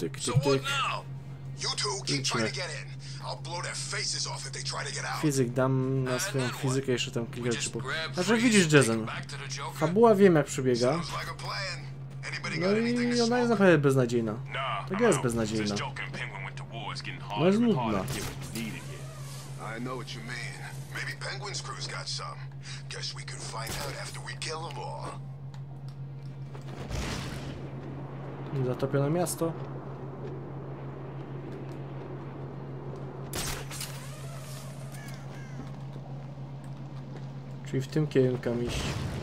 Tyk, So tyk, what tyk. now? You two keep Idźmy. trying to get in. I'll blow their faces off if they try to get out. Fizyk, dam na swoją fizykę jeszcze tam kilka rzeczy. Just grab Znaczy Freeze, widzisz, take him Jason. back to the Joker. Fabuła wiem jak przebiega. Sounds like a plan. Anybody No got anything i to ona jest smoke? naprawdę beznadziejna. Nah, Tak I'm jest out. beznadziejna. Since Joker and Penguin went to war, it's getting No jest harder and harder nudna. to get what's needed here. I know what you mean. Maybe Penguin's crew's got some. Guess we could find out after we kill them all. Zatopione miasto. Czyli w tym kierunku iść.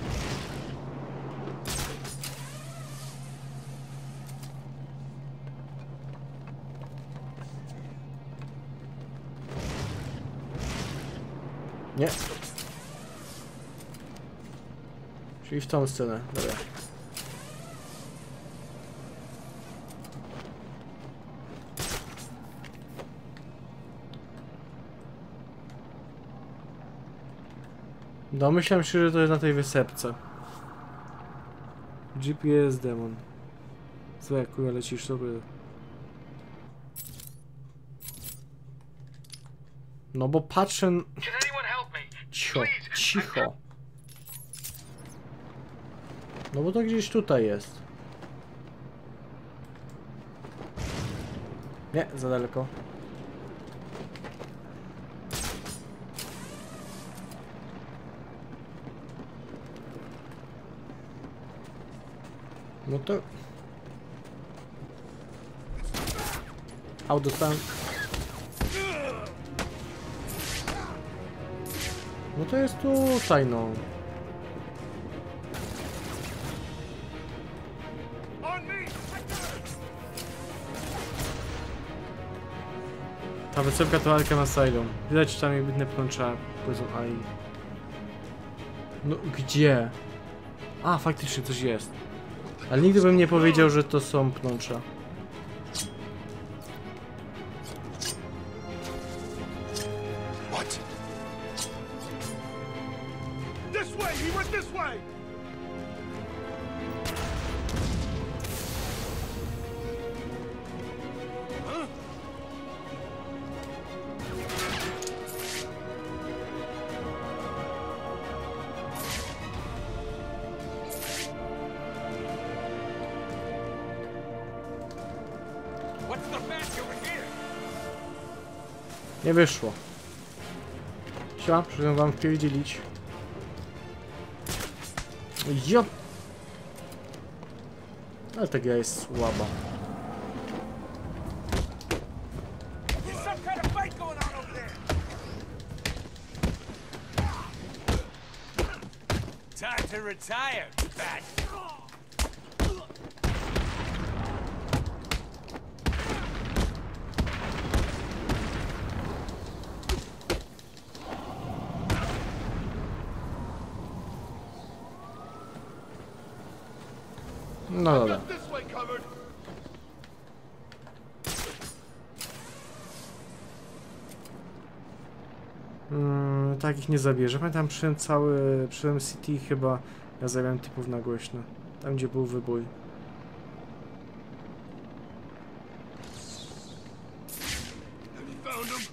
Nie. Czyli w tą scenę. Dobra. Domyślam się, że to jest na tej wysepce. GPS demon. Złe, kurwa, lecisz sobie. No bo patrzę... Cicho, cicho. No bo to gdzieś tutaj jest. Nie, za daleko. No to... Autostan. No to jest tutaj, no. Ta wysepka to Arkham Asylum. Widać tam jakby pnącza. Powiedzą AI. No gdzie? A, faktycznie coś jest. Ale nigdy bym nie powiedział, że to są pnącza. What? This way! He went this way! Nie wyszło. Siema, przyszedłem wam wpierdzielić. Jo! Ale ta gra jest słaba. Time to retire, fat. No dobra. This way covered. Tak ich nie zabierze. Pamiętam przy MCT chyba ja zamiałem typów na głośno. Tam gdzie był wybój. Have you found him?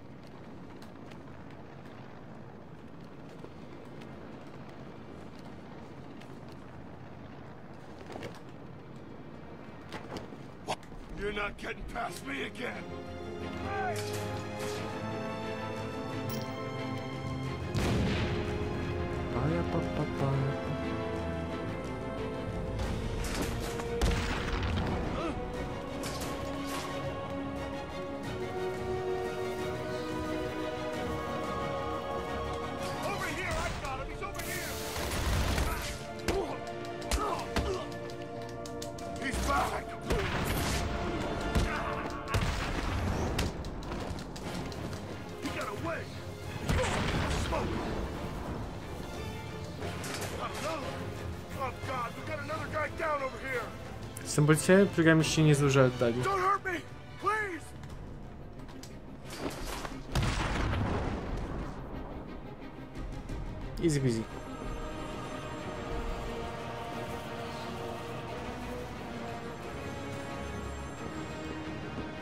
You're not getting past me again. Paja, pa, pa, pa. Over here, I got him. He's over here. He's back. He got away. Smoke. Oh God, we got another guy down over here. Symbolicie? Programiści nie zużyli oddali. Don't hurt me, please. Easy peasy.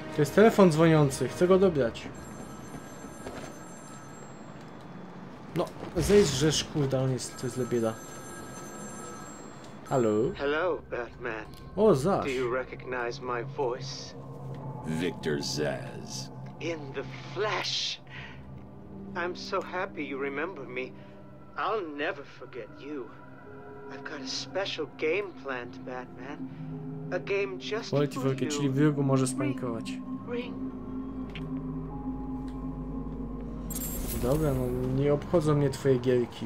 To jest telefon dzwoniący, chcę go dobrać. No, zejdź, żeż kurde, on jest, to jest lebieda. Halo? Hello, Batman. O, zaś. Do you recognize my voice? Victor Zsasz. In the flesh. I'm so happy you remember me. I'll never forget you. I've got a special game planned, Batman. A game just Quality for Volkie, you. czyli Virgo może spanikować. Ring. Dobra, no nie obchodzą mnie twoje gierki.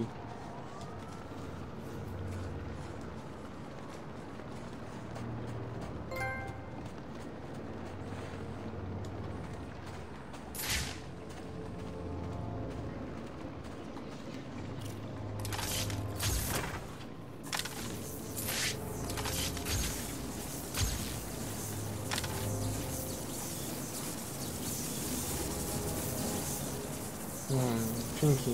Dzięki.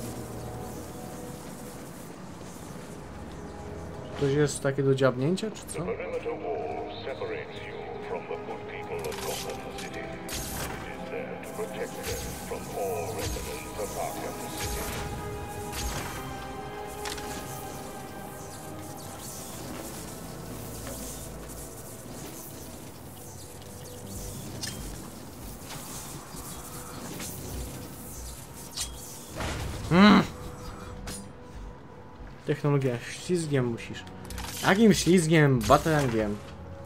Coś jest takie do dziabnięcia, czy co? Perimeter wall separates you from the good people of Gotham City. It is there to protect them from all residents of Arkham City. Technologia, ślizgiem musisz. Jakim ślizgiem? Batarangiem.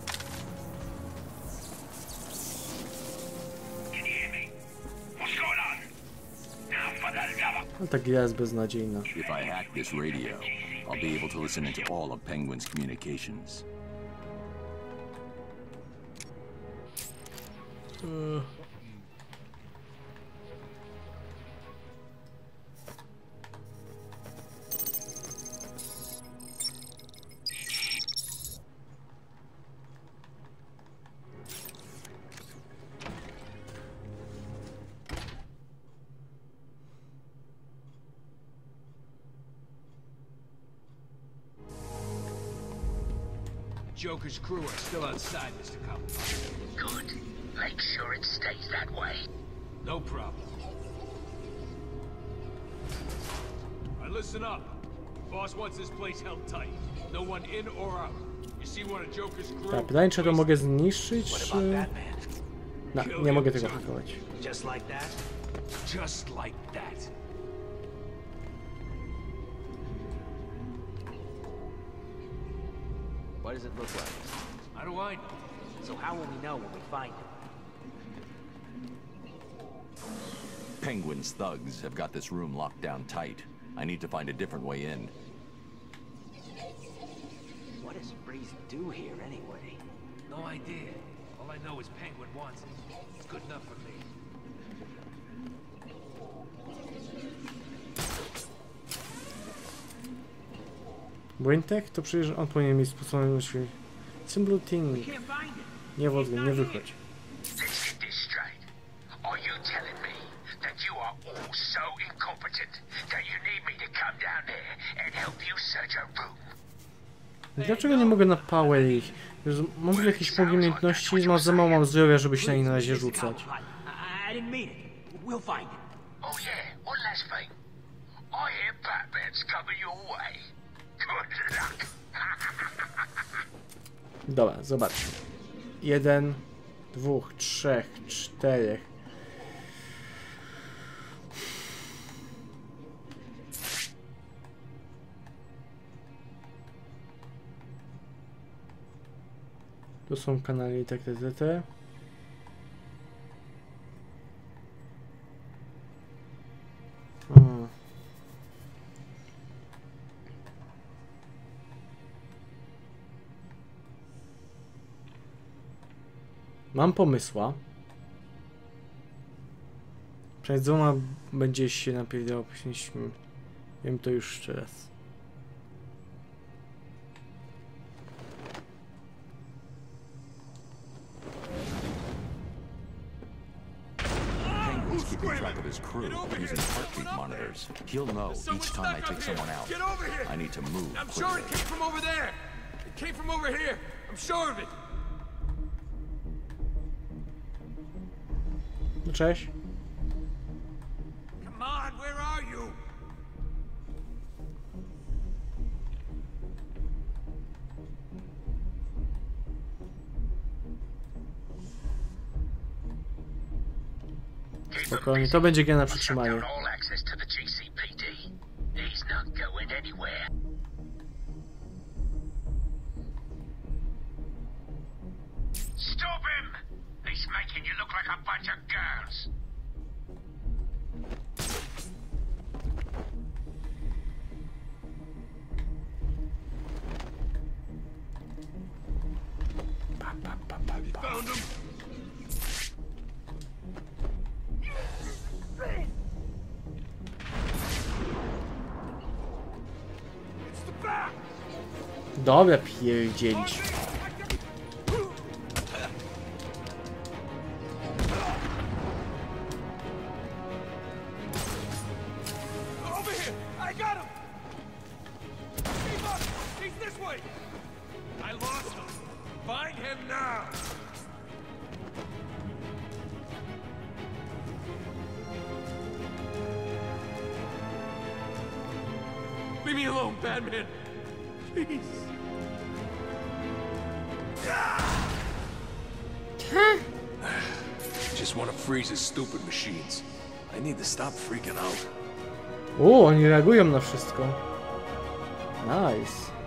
No ta gra jest beznadziejna. If I hack this radio, I'll be able to listen into all of Penguin's communications. Joker's crew are still outside, Mr. Copperfield. Good. Make sure it stays that way. No problem. All right, listen up. Boss wants this place held tight. No one in or out. You see one of Joker's crew? Tak, pytanie, czy to mogę zniszczyć, What czy... about Batman? No, nie mogę tego hakować. Just like that? Just like that. What does it look like? How do I know? So how will we know when we find him? Penguin's thugs have got this room locked down tight. I need to find a different way in. What does Freeze do here anyway? No idea. All I know is Penguin wants it. It's good enough for me. Błętek? To przecież on powinien mieć sposobność świeć. Symbol Ting. Nie wodzy, nie wychodź. Let's get this straight. Are you telling me that you are all so incompetent that you need me to come down there and help you search a room? Dlaczego nie mogę na power ich? Mam tu jakieś umiejętności, mam za mało zdrowia, żeby się na nich na razie rzucać. I didn't mean it. We'll find him. Oh yeah, one last thing. I hear Batman's coming your way. Good luck. Dobra, zobaczmy. 1, 2, 3, 4. Tu są kanały itd. Mam pomysła. Przed dwoma będzie się napierdało poświęcić. Wiem to już jeszcze raz. Penguin's keeping track of his crew using heartbeat monitors. He'll know each time I take someone out. Get over here! I need to move I'm sure it quickly. came from over there! It came from over here! I'm sure of it! No cześć. Come on, where are you? Spokojnie, to będzie gen na przytrzymanie. All access to the GCPD. He's not going anywhere. Stop him! He's making you look like a bunch of girls. Found him. It's the back. Dobra, pierdzielić. Over here! I got him! Keep up! He's this way! I lost him! Find him now! Leave me alone, Batman! Please! Just want to freeze his stupid machines. I need to stop freaking out. O, oni reagują na wszystko. Nice.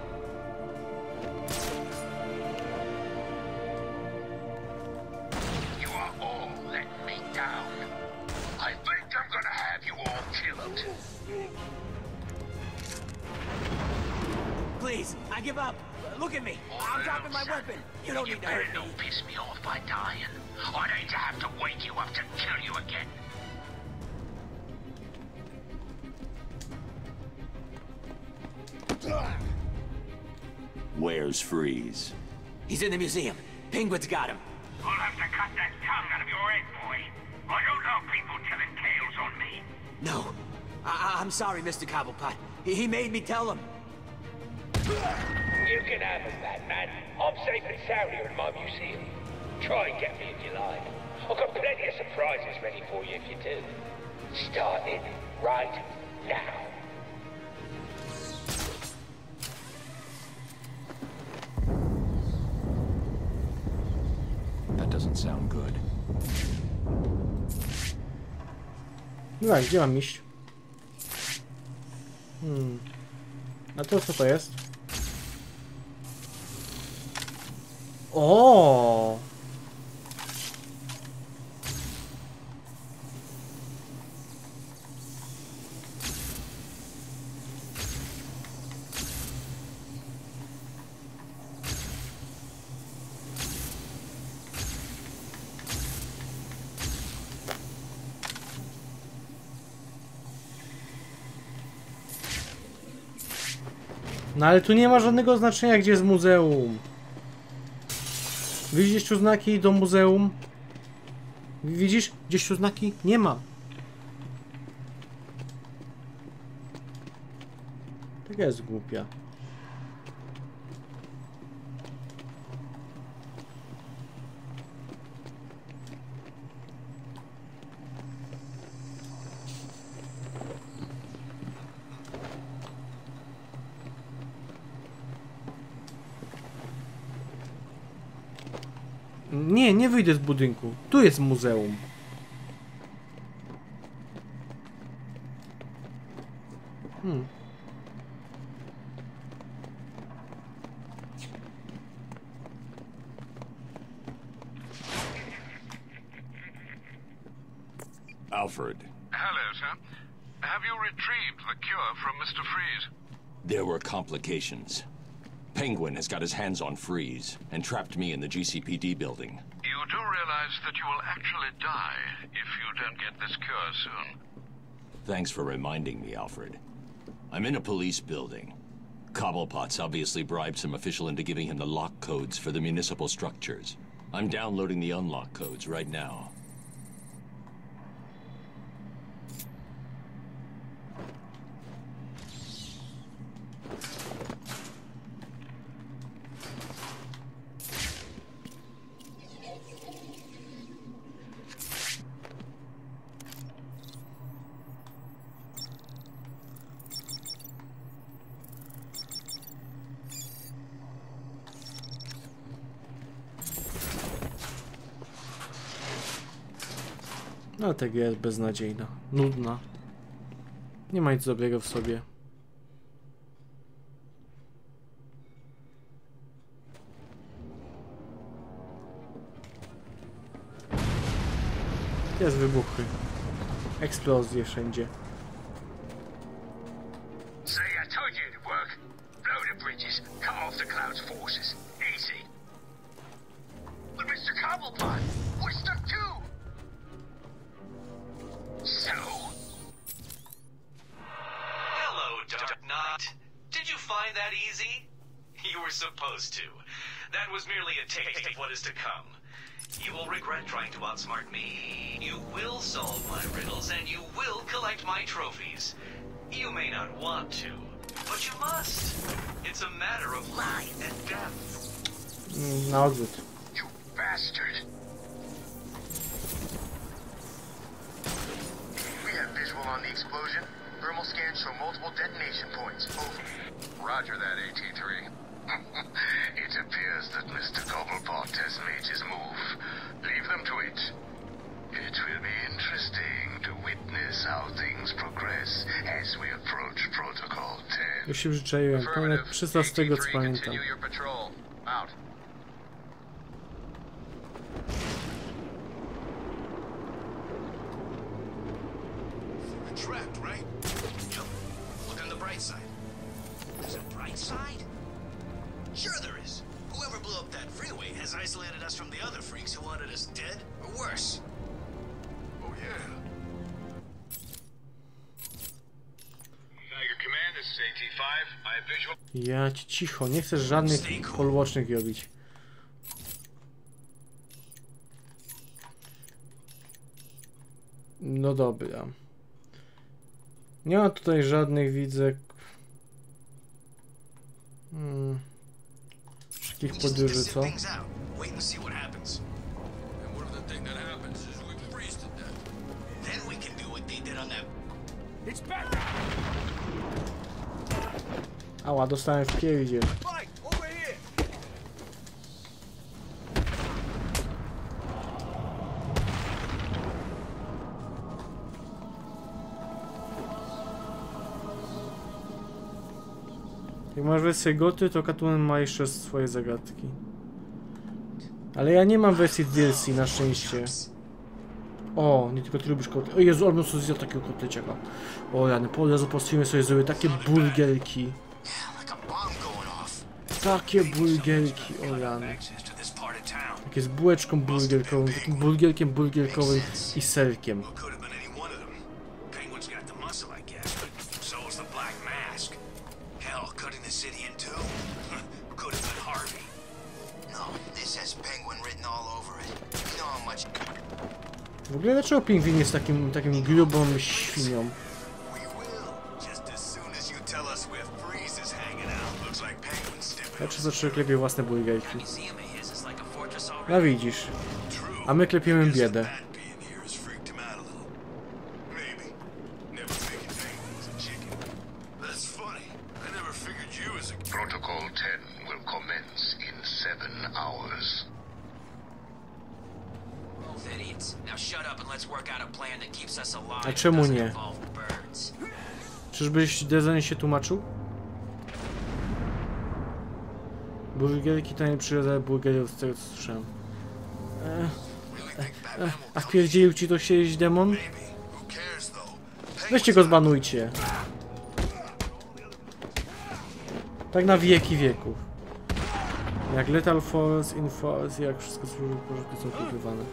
You are all letting me down. I think I'm gonna have you all killed. Please, I give up. Look at me. I'm dropping my weapon. You don't You need to hurt better me. not piss me off by dying. I'd hate to have to wake you up to kill you again. Where's Freeze? He's in the museum. Penguin's got him. I'll have to cut that tongue out of your head, boy. I don't know people telling tales on me. No. I'm sorry, Mr. Cobblepot. He made me tell him. You can have him, Batman. I'm safe and sound here in my museum. Try and get me if you like. I've got plenty of surprises ready for you if you do. Starting right now. That doesn't sound good. No, gdzie mam iść? A to co to jest? O! No ale tu nie ma żadnego znaczenia, gdzie jest muzeum. Widzisz tu znaki do muzeum? Widzisz gdzieś tu znaki? Nie ma. Taka jest głupia. Nie, nie wyjdę z budynku. Tu jest muzeum. Alfred, Hello, sir. Have you retrieved the cure from Mr. Freeze? there were complications. Penguin has got his hands on Freeze and trapped me in the GCPD building. You do realize that you will actually die if you don't get this cure soon. Thanks for reminding me, Alfred. I'm in a police building. Cobblepot's obviously bribed some official into giving him the lock codes for the municipal structures. I'm downloading the unlock codes right now. No ta gra jest beznadziejna, nudna. Nie ma nic dobrego w sobie. Jest wybuchy. Eksplozje wszędzie. See, I told you it'd work. Blow the bridges, cut off the Cloud's forces. Easy. But Mr. Cobblepot, we're stuck too. So? Hello, Dark Knight. Did you find that easy? You were supposed to. That was merely a taste of what is to come. You will regret trying to outsmart me. You will solve my riddles, and you will collect my trophies. You may not want to, but you must. It's a matter of life and death. Na odwrót. You bastard. We have visual on the explosion. Thermal scans show multiple detonation points. Over. Roger that, AT-3. It appears that Mr. Cobblepot has made his move. Leave them to it. It will be interesting to witness how things progress as we approach Protocol 10. Już się przyczaiłem. Ponad 300 z tego co pamiętam. Continue your patrol. Out. We're trapped, right? Yep. Look on the bright side. There's a bright side? Sure there is. Whoever blew up that freeway has isolated us from the other freaks who wanted us dead or worse. Oh, yeah. Tiger Command, this is AT-5. I have visual. Ja ci cicho, nie chcesz żadnych polłocznych robić. No dobra. Nie ma tutaj żadnych, widzę... Wszystkich podróży, co? Wait and see what happens. And what if the thing that happens is we freeze to death? Then we can do what they did on that. It's back. Ała, dostałem w pierdzie. Mike, over here. Jak masz wersję goty, to Catwoman ma jeszcze swoje zagadki. Ale ja nie mam wersji DLC, na szczęście. O, nie tylko ty lubisz kotlety. O Jezu, albo sobie zjadł takiego kotleciaka. O Jany, po Jezu, po streamie sobie zrobię takie burgerki. Takie burgerki, o Jany. Takie z bułeczką burgerkową, takim burgerkiem i serkiem. W ogóle dlaczego pingwin jest takim grubą świnią? Ja czy zaczął klepie własne burgerki. No widzisz. A my klepiemy biedę. Protocol 10 will commence in 7 hours. A czemu nie? Czyżbyś Dezen się tłumaczył? Burgerki to nie przyroda burgerów, z tego co słyszałem. A wpierdzielił ci to siedzieć demon? Weźcie go zbanujcie. Tak na wieki wieków. Jak Lethal Force, Inforce, jak wszystko służy, porządki są kupywane.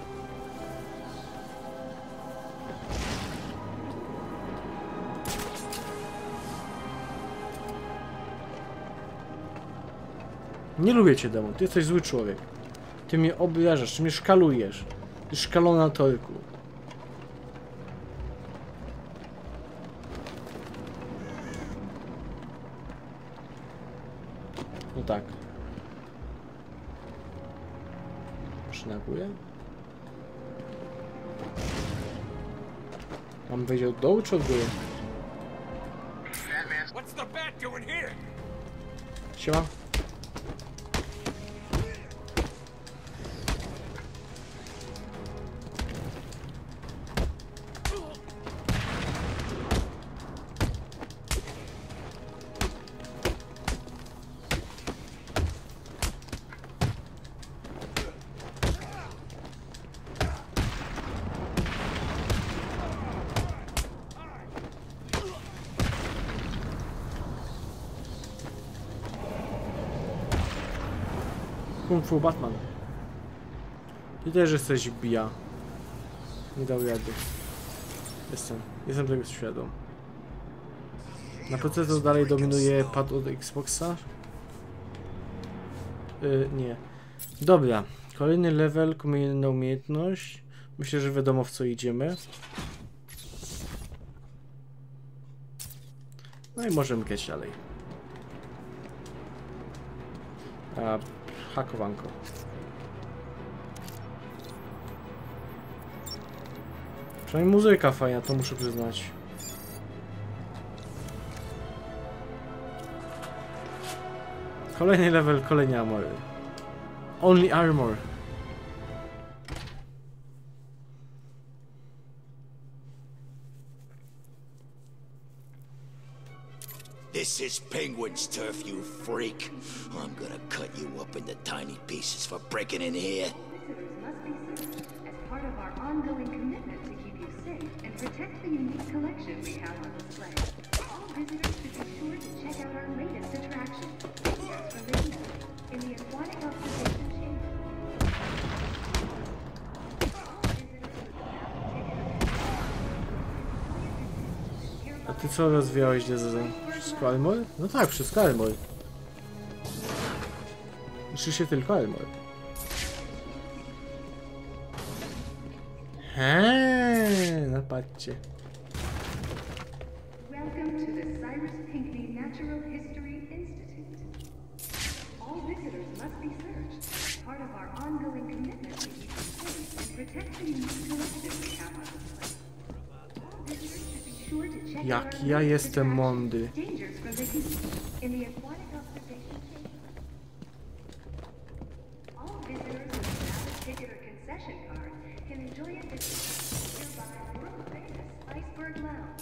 Nie lubię cię, demon. Ty jesteś zły człowiek. Ty mnie obrażasz, ty mnie szkalujesz. Ty szkalona torku. No tak. Przynaguje? Mam wejść od dołu czy od góry? What's the bat doing here? Siema. Kung Fu Batman. Ty też jesteś bija. Nie dał rady. Jestem tego świadom. Na PC to dalej dominuje pad od Xboxa? Nie. Dobra. Kolejny level, kolejna umiejętność. Myślę, że wiadomo w co idziemy. No i możemy grać dalej. Hakowanko. Przynajmniej muzyka fajna, to muszę przyznać. Kolejny level, kolejne armory. Only armor. This is Penguin's turf, you freak. I'm gonna cut you up into tiny pieces for breaking in here. As part of our ongoing commitment to keep you safe and protect the unique collection we have on display. All visitors should be sure to check out our latest attraction, Figures from the Deep, in the Aquatic Observation Chamber. A ty co rozwijałeś DZZ? Wszystko armor? No tak, wszystko armor. Liczy się tylko armor. No patrzcie. Welcome to the Cyrus Pinckney Natural History Institute. All visitors must be searched as part of our ongoing commitment to keep you safe and protect the unique collection we have on display. All visitors should be sure to check out Jak our ja latest jestem attraction, mądry. Dangers from the Deep, in the Aquatic Observation Chamber. All visitors with a valid ticket or concession card can enjoy a visit to nearby world-famous Iceberg Lounge.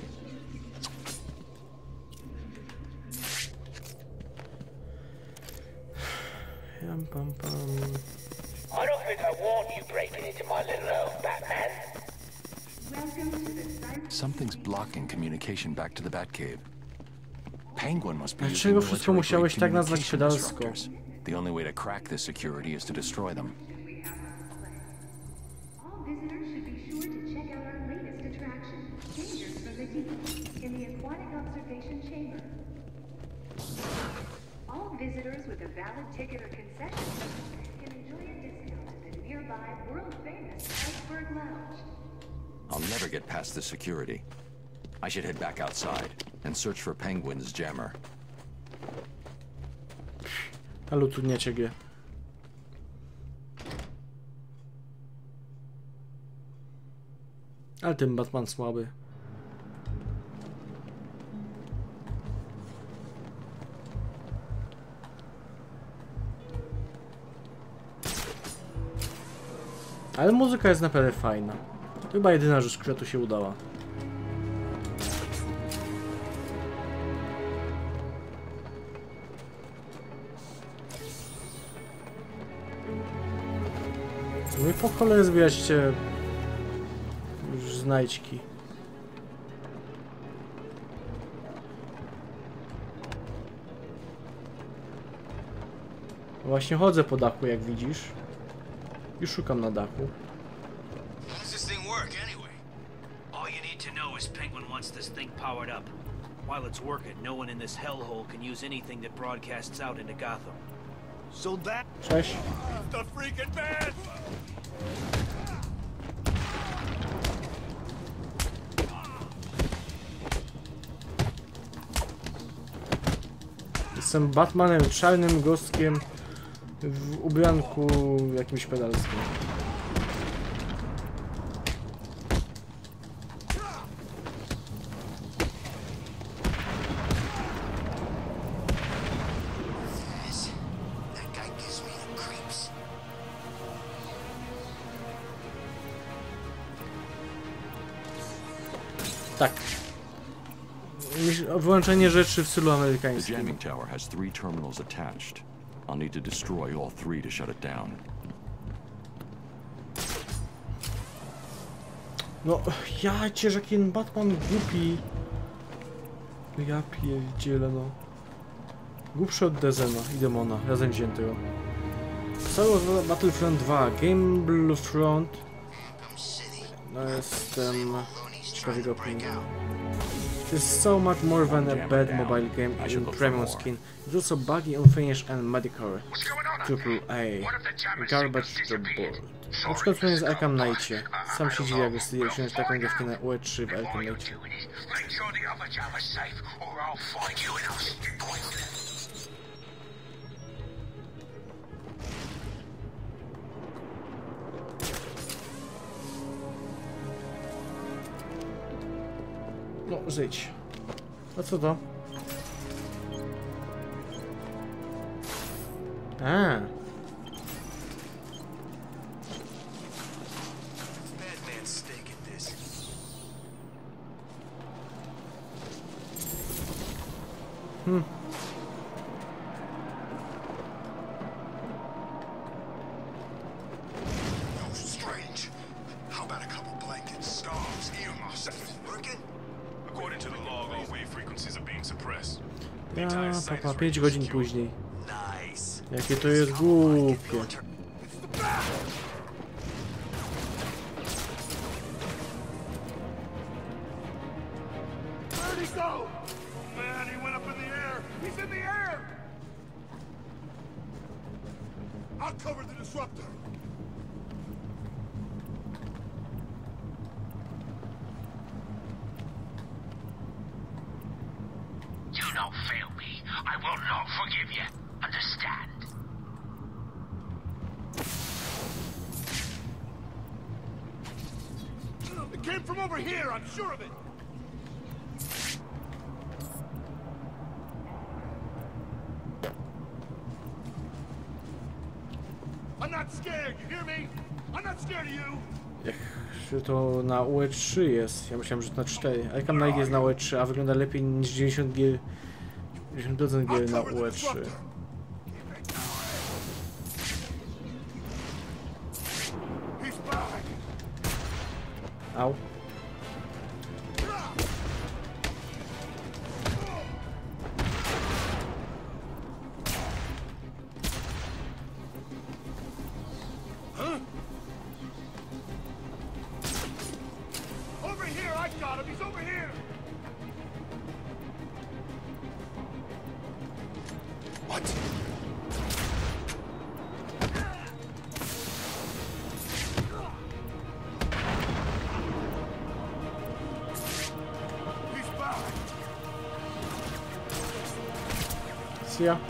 Pam, pam. I don't think I want you breaking into my little home, Batman. Welcome to the Cyrus. Something's blocking communication back to the Batcave. Penguin must be Dlaczego using wszystko military-grade musiałeś tak nazwać communication pedalsko? disruptors. The only way to crack this security is to destroy them. All visitors should be sure to check out our latest attraction, Dangers from the Deep, in the Aquatic Observation Chamber. All visitors with a valid ticket or concession can enjoy a discount at the nearby world-famous Iceberg Lounge. I'll never get past the security. I should head back outside and search for Penguin's jammer. Ale utrudniacie grę. Ale ten Batman słaby. Ale muzyka jest naprawdę fajna. To chyba jedyna rzecz, która tu się udała. Wy po cholerę zbieracie już znajdźki. Właśnie chodzę po dachu, jak widzisz. I szukam na dachu. How does this thing work anyway? All you need to know is Penguin wants this thing powered up. While it's working, no one in this hellhole can use anything that broadcasts out into Gotham. So that Cześć. the freaking man! Jestem Batmanem, czarnym gostkiem w ubranku jakimś pedalskim. That guy gives me the creeps. Tak. Wyłączenie rzeczy w stylu The amerykańskim. jamming tower has 3 terminals attached. I'll need to destroy all 3 to shut it down. No, ja cię, jaki Batman głupi. Ja pierdzielę, no. Głupszy od Dezena i Demona, razem wziętego. Star Wars Battlefront 2, Gamblefront. No jestem ciekaw jego opinii. It's so much more than a bad mobile game in premium skin. It's also buggy, unfinished and mediocre. AAA. Garbage to board. Na przykład wspomnienie z Arkham Knightie. Sam się dziwię, jakby sobie wziąć taką gierkę na UE3 w Arkham Knightie. No, żyć. A co to? Strange. How about a couple blankets, scarves, earmuffs? Working? According to the log, all wave frequencies are being suppressed. Ja, papa, 5 godzin później. Jakie to jest głupie. Where'd he go? Man, he went up in the air. He's in the air. I'll cover the disruptor. You don't fail me. I will not forgive you. Understand? It came from over here, I'm sure of it. I'm not scared, you hear me? I'm not scared of you. Czy to na UE3 jest? Ja myślałem, że to na 4. Arkham Knight jest na UE3, a wygląda lepiej niż 90 gier. 90% gier na UE3. Au. Over here, I got him. He's over here. What? He's back. See ya.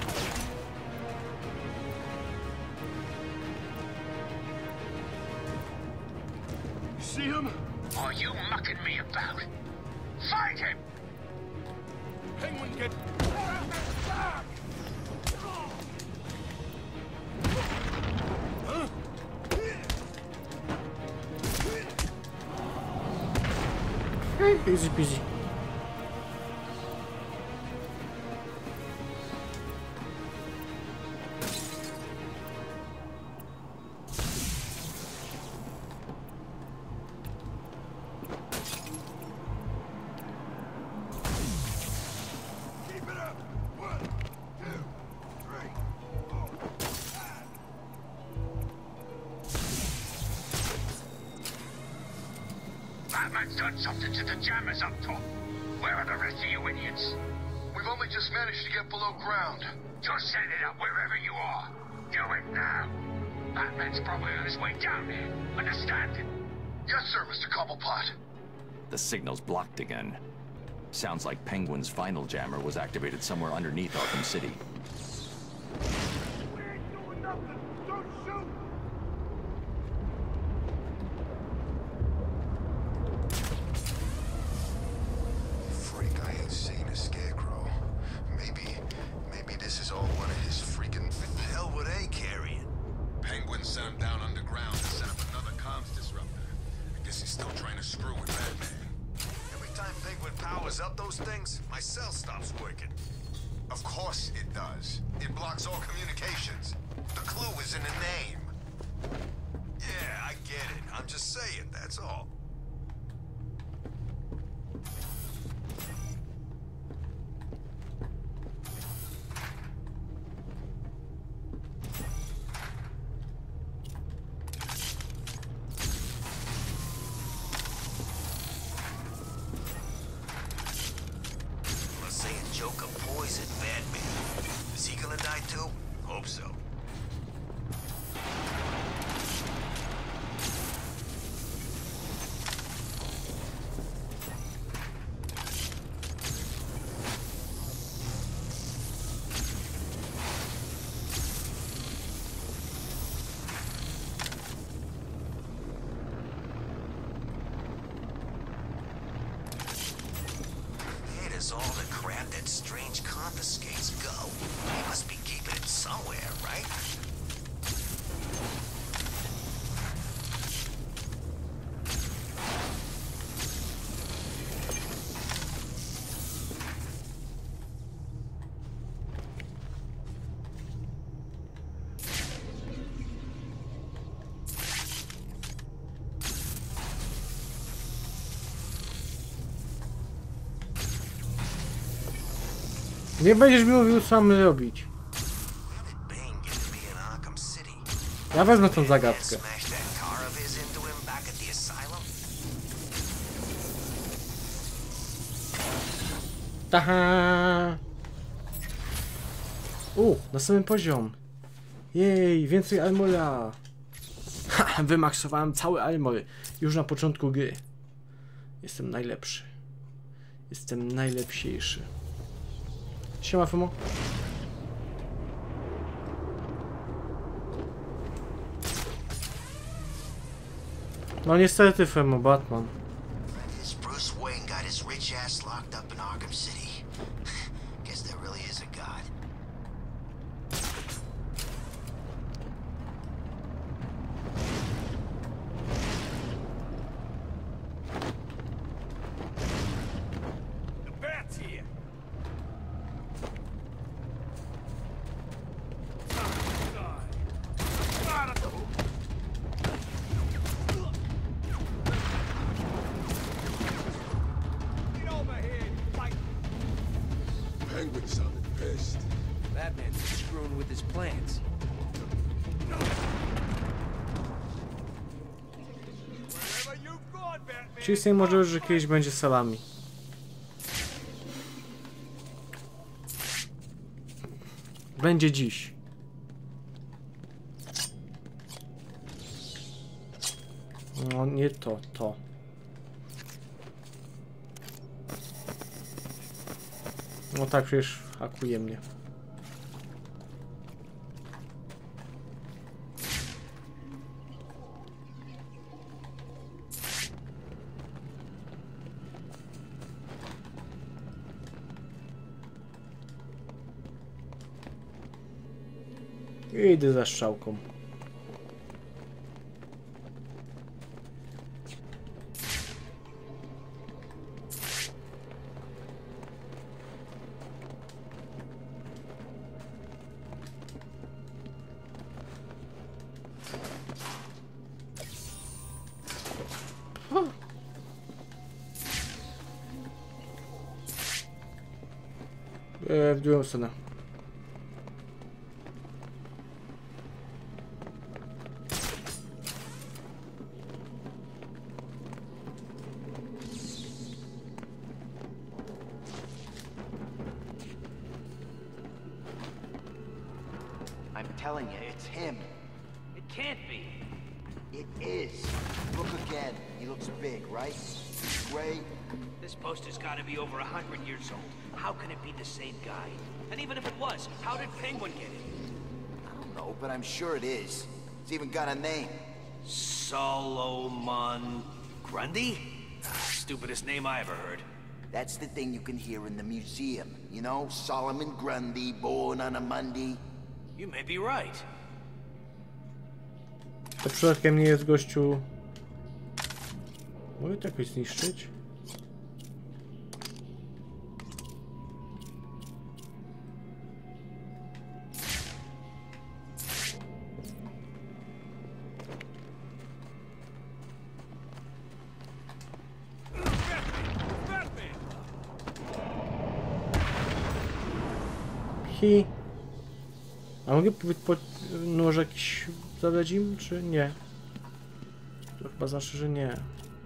You see him? Are you mucking me about? Find him! Penguin, get back! Huh? Easy peasy. Keep it up! 1, 2, 3, 4, 5. Batman's done something to the jammers up top. Where are the rest of you idiots? We've only just managed to get below ground. Just send it up wherever you are. Do it now. Batman's probably on his way down there. Understand? Yes, sir, Mr. Cobblepot. The signal's blocked again. Sounds like Penguin's final jammer was activated somewhere underneath Arkham City. We ain't doing nothing. Don't shoot. Freak, I ain't seen a scarecrow. Maybe this is all one of his freaking... What the hell were they carrying? Penguin sent him down underground to set up another comms disruptor. I guess he's still trying to screw with Batman. Every time Penguin powers up those things, my cell stops working. Of course it does. It blocks all communications. The clue is in the name. Yeah, I get it. I'm just saying, that's all. that strange confiscates go? He must be keeping it somewhere, right? Nie będziesz mi mówił, co mam robić. Ja wezmę tą zagadkę. Taha! Na samym poziom. Jej, więcej armora. Ha, wymaksowałem cały armor już na początku gry. Jestem najlepszy. Jestem najlepsiejszy. Siema, Femo. No niestety, Femo, Batman. Bruce Wayne got his rich ass locked up in Arkham City. Guess there really is a god. The bat's here. Penguin sounded pissed. Batman's screwing with his plans. Czyli sobie może, że kiedyś będzie salami. Będzie dziś. No nie to, to. No tak, przecież hakuje mnie. Idę za strzałką. W drugą stronę. I'm telling you, it's him. It can't be. It is. Look again. He looks big, right? He's gray. This poster's gotta be over 100 years old. How can it be the same guy? And even if it was, how did Penguin get it? I don't know, but I'm sure it is. It's even got a name. Solomon Grundy? Stupidest name I ever heard. That's the thing you can hear in the museum. You know, Solomon Grundy, born on a Monday. You may be right. To przypadkiem nie jest gościu... Mogę to jakoś zniszczyć? Hi. A mogę nóż jakiś zadać im, czy nie? To chyba znaczy, że nie.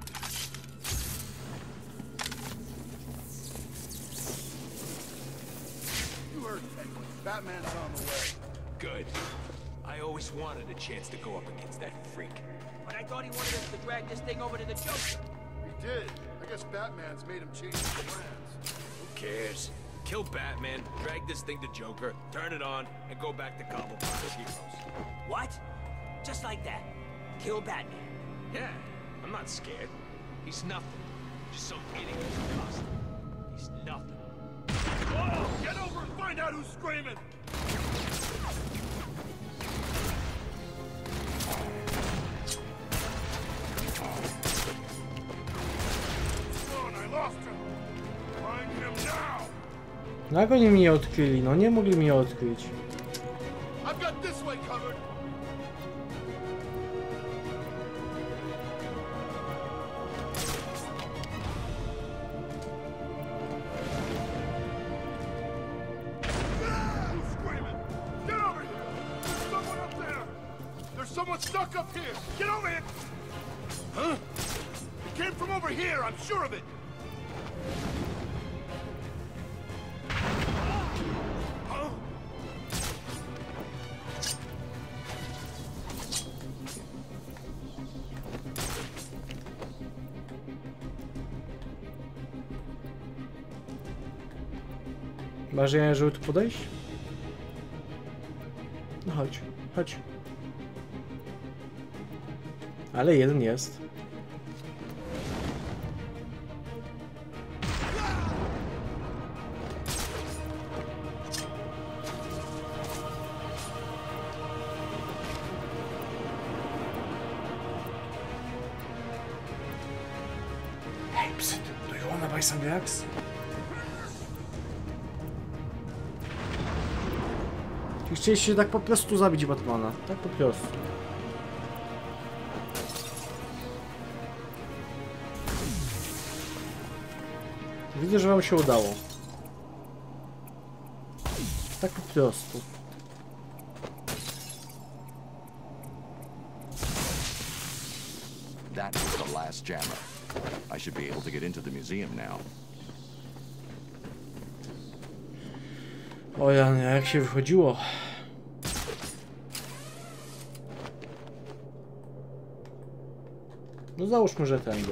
Batman's on the way. Good. I always wanted a chance to go up against that freak. But I thought he wanted us to drag this thing over to the Joker. He did. I guess Batman's made him change his plans. Who cares? Kill Batman, drag this thing to Joker, turn it on, and go back to Cobblepot as heroes. What? Just like that? Kill Batman? Yeah, I'm not scared. He's nothing. Just some idiot who's a costume. He's nothing. Get over and find out who's screaming! I lost him. Find him now. No jak oni mnie odkryli? No nie mogli mnie odkryć. I've got this way covered. Who's screaming? Get over here! There's someone up there! There's someone stuck up here! Get over here! Huh? It came from over here, I'm sure of it! Huh? Masz ja, żeby tu podejść? No chodź, chodź. Ale jeden jest. Hey, psyt, do you wanna buy some drugs? Chcieliście tak po prostu zabić Batmana. Tak po prostu. Widzę, że wam się udało. Tak po prostu. That was the last jammer. I should be able to get into the museum now. O Jan, jak się wychodziło? No załóżmy, że tędy.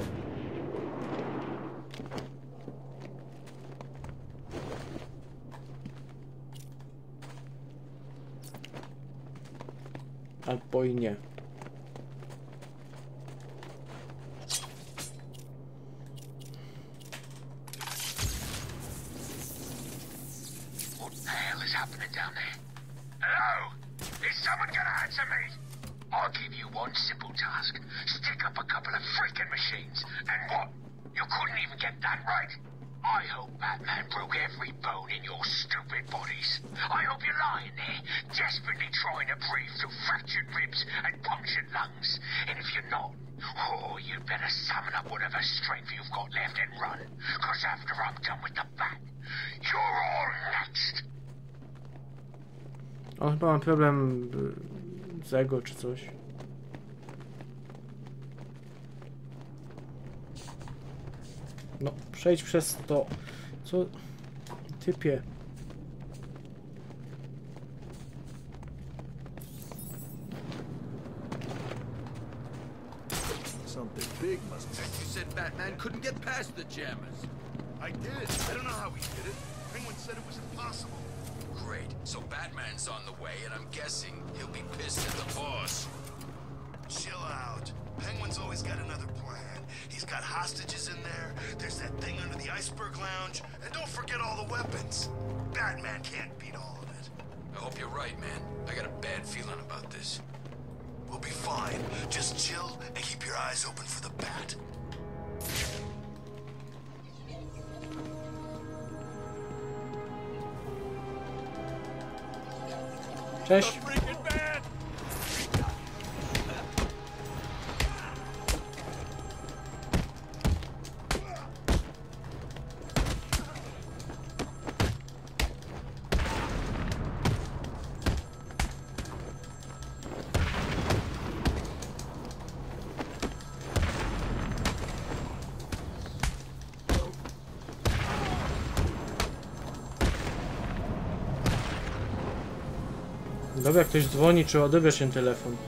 Albo i nie. Happening down there? Hello? Is someone gonna answer me? I'll give you one simple task. Stick up a couple of freaking machines. And what? You couldn't even get that right? I hope Batman broke every bone in your stupid bodies. I hope you're lying there, desperately trying to breathe through fractured ribs and punctured lungs. And if you're not, oh, you'd better summon up whatever strength you've got left and run. Cause after I'm done with the Bat, you're all next. On chyba ma problem z ego czy coś. No, przejdź przez to. Co? Typie. Something big must be. You said Batman couldn't get past the jammers. I did. I don't know how he did it. Penguin said it was impossible. Great. So Batman's on the way, and I'm guessing he'll be pissed at the boss. Chill out. Penguin's always got another plan. He's got hostages in there. There's that thing under the iceberg lounge. And don't forget all the weapons. Batman can't beat all of it. I hope you're right, man. I got a bad feeling about this. We'll be fine. Just chill and keep your eyes open for the Bat. Cześć. Dobra, ktoś dzwoni, czy odebrać ten telefon.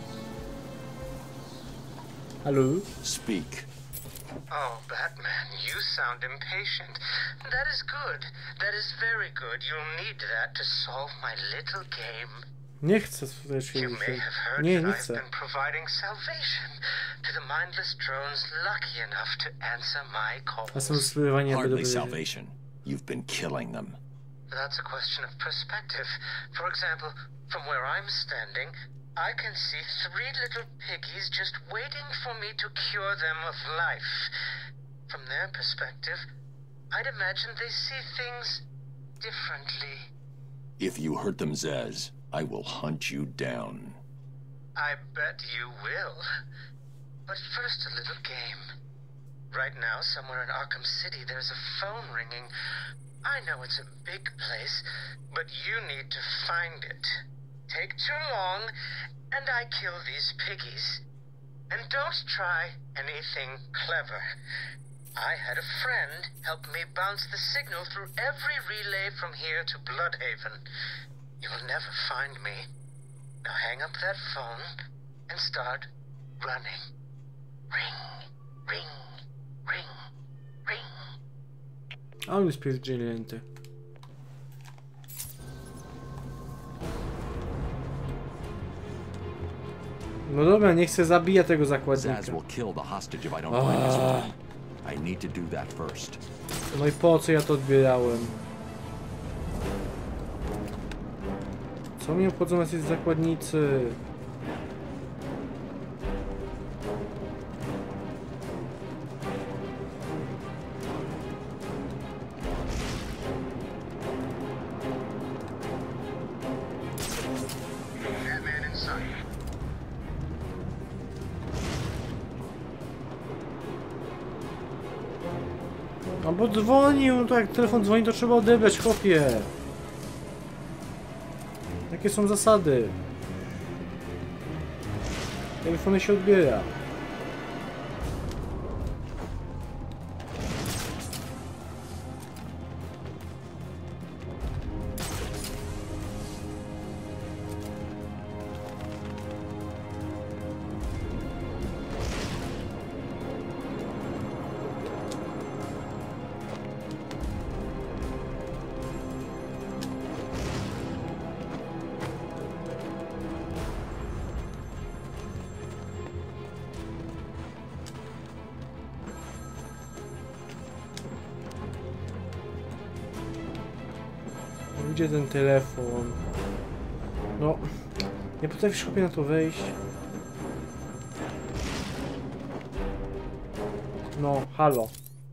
Hello? Speak. Oh, Batman, you sound impatient. That is good. That is very good. You'll need that to solve my little game. Nie chcę słuchać. You may have heard Nie, that nie I've chcę. been providing salvation to the mindless drones lucky enough to answer my A są calls. spływanie Hardly salvation. You've been killing them. That's a question of perspective. For example, from where I'm standing, I can see 3 little piggies just waiting for me to cure them of life. From their perspective, I'd imagine they see things differently. If you hurt them, Zaz, I will hunt you down. I bet you will. But first, a little game. Right now, somewhere in Arkham City, there's a phone ringing. I know it's a big place, but you need to find it. Take too long, and I kill these piggies. And don't try anything clever. I had a friend help me bounce the signal through every relay from here to Bloodhaven. You'll never find me. Now hang up that phone and start running. Ring, ring, ring, ring. A on spierdzielnięty. No dobra, niech se zabija tego zakładnika. Zaz will kill the hostage if I don't find this one. I need to do that first. No i po co ja to odbierałem? Co mnie obchodzą jacyś zakładnicy? No bo dzwonił, to jak telefon dzwoni, to trzeba odebrać, chłopie. Jakie są zasady? Telefony się odbiera. Gdzie ten telefon? No, nie potrafisz chłopie na to wejść. No, halo.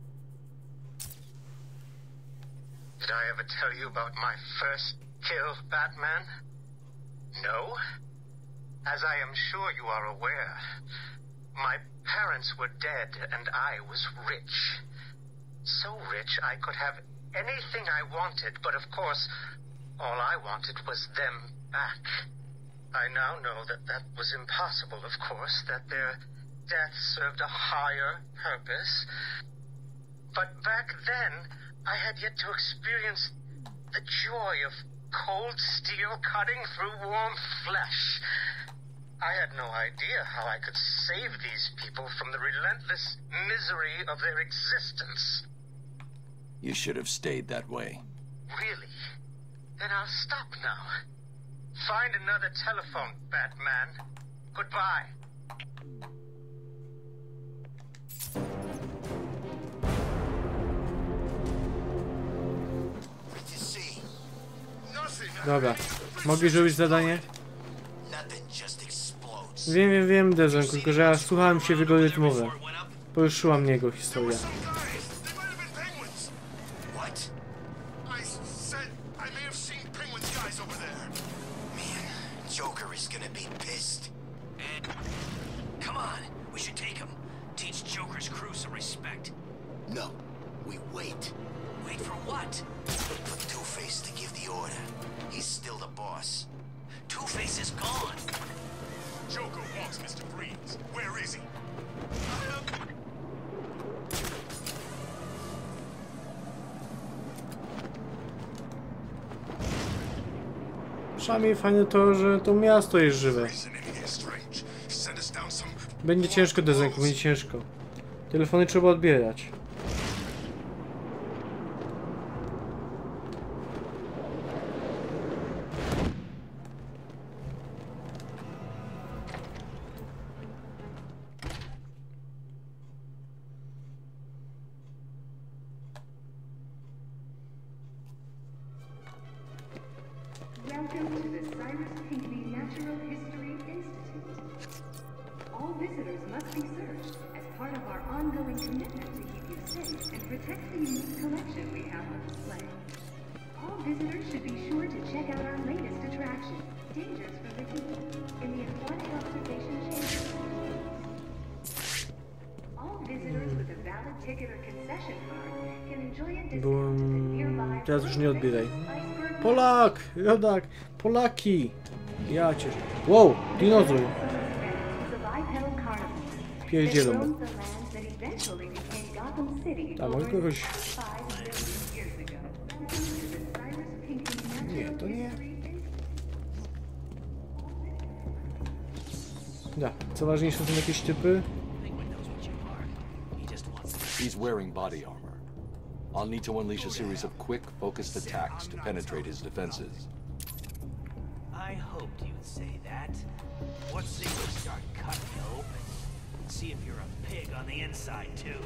Did I ever tell you about my first kill, Batman? No? As I am sure you are aware, my parents were dead and I was rich. So rich I could have anything I wanted, but of course, all I wanted was them back. I now know that that was impossible, of course, that their death served a higher purpose. But back then, I had yet to experience the joy of cold steel cutting through warm flesh. I had no idea how I could save these people from the relentless misery of their existence. You should have stayed that way. Really? Then I'll stop now. Find another telephone, Batman. Goodbye. Dobra, mogli zrobić zadanie? Wiem, Dezon, tylko że ja słuchałem się w jego rytmowe. Poruszyła mnie jego historia. No, we wait. Wait for what? For Two-Face to give the order. He's still the boss. Two-Face is gone. Joker wants Mr. Freeze. Where is he? Przynajmniej fajne to, że to miasto jest żywe. Będzie ciężko, Dezenku, będzie ciężko. Telefony trzeba odbierać. Natural History Institute. All visitors must be searched as part of our ongoing commitment to keep you safe and protect the unique collection we have on display. All visitors should be sure to check out our latest attraction, Dangers from the Deep, in the Aquatic Observation Chamber. All visitors with a valid ticket or concession card can enjoy a discount at the nearby Teraz już nie odbieraj. Polak! Rodak! Polaki! Ja cię... Wow! Dinozaur! Pierdzielą. A może kogoś... Nie, to nie. Da, co ważniejsze są jakieś typy. He's wearing body armor. I'll need to unleash a series of quick, focused attacks to penetrate his defenses. I hoped you'd say that. What say we start cutting you open? See if you're a pig on the inside, too.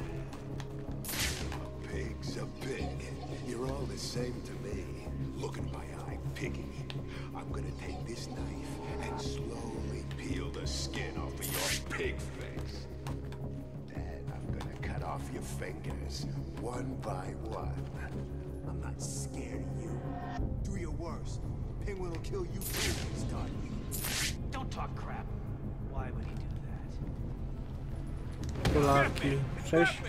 A pig's a pig. You're all the same to me. Look in my eye, piggy. I'm gonna take this knife and slowly peel the skin off of your pig face. Then I'm gonna cut off your fingers, one by one. I'm not scared of you. Do your worst. Penguin will kill you too, start you. Don't talk crap. Why would he do that? Polaki. Cześć.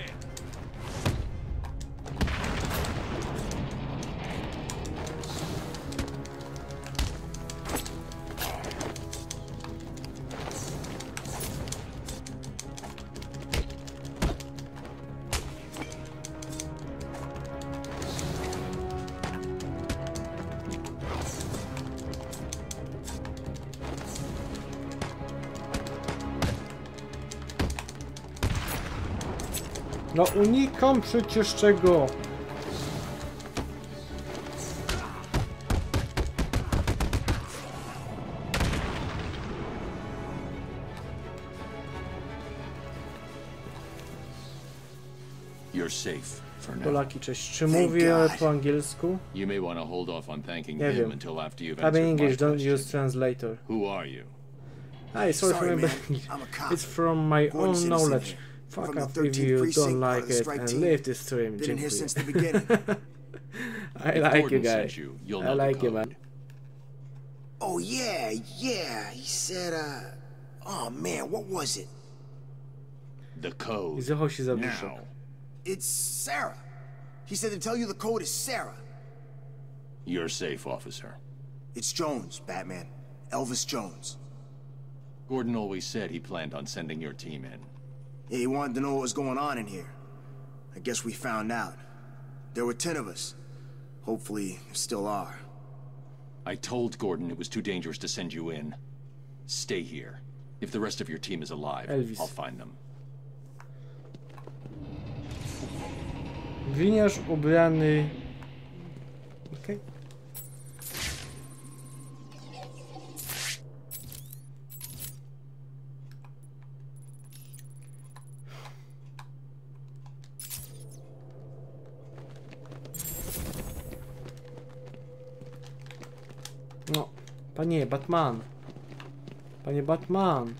No unikam przecież czego. You're safe for now. Polaki, cześć. Czy mówię po angielsku? You may want to hold off on thanking Nie him wiem. until after you've I'm in answered my English, don't question. use translator. Who are you? Hi, sorry for my bad. It's from my own knowledge. Fuck off if you don't like it and leave this stream. Dziękuję. I like you guys. I like you, man. Oh, yeah. He said, oh, man, what was it? The code. I zachał się za dużo. Now. It's Sarah. He said to tell you the code is Sarah. You're safe, officer. It's Jones, Batman. Elvis Jones. Gordon always said he planned on sending your team in. Yeah, he wanted to know what was going on in here. I guess we found out. There were 10 of us. Hopefully, there still are. I told Gordon it was too dangerous to send you in. Stay here. If the rest of your team is alive, Elvis. I'll find them. Gliniarz ubrany... Okej. No, panie Batman. Panie Batman.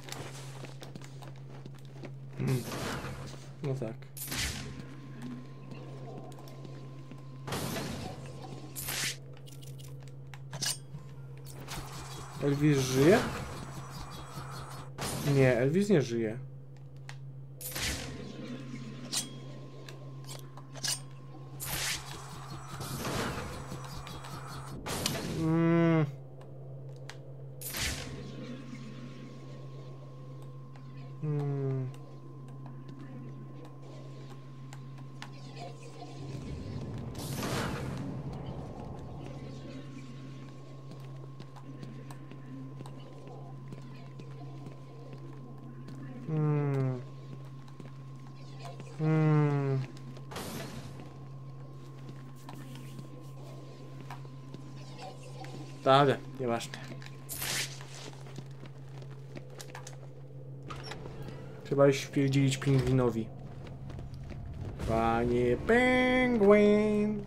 No tak. Elvis żyje? Nie, Elvis nie żyje. Dobra, nieważne. Trzeba już wpierdzielić pingwinowi. Panie Penguin!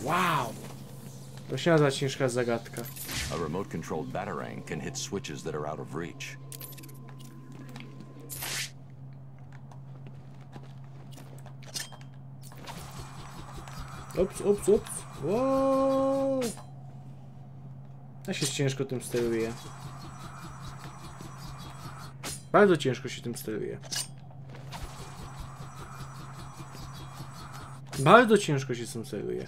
Wow! To się nazywa ciężka zagadka. A remote-controlled batarang can hit switches that are out of reach. Ups, ups, ups. Wow! Ja się ciężko tym steruje. Bardzo ciężko się tym steruje. Bardzo ciężko się tym steruje.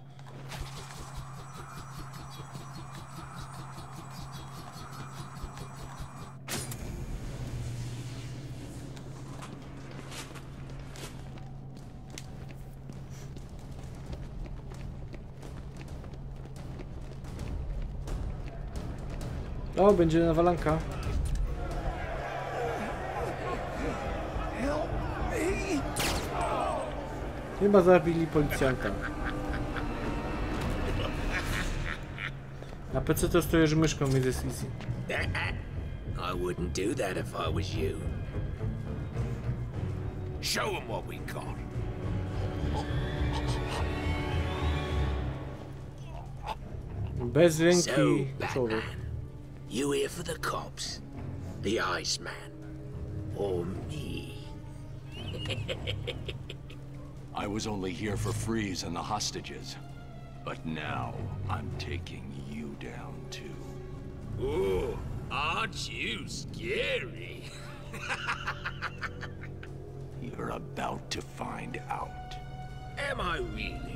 O, będzie nawalanka. Chyba zabili policjanta. Na PC to stojesz myszką, więc jest easy. I wouldn't do that if I was you. Show him what we got. Bez ręki człowiek. You here for the cops, the Iceman, or me? I was only here for Freeze and the hostages. But now, I'm taking you down too. Ooh, aren't you scary? You're about to find out. Am I really?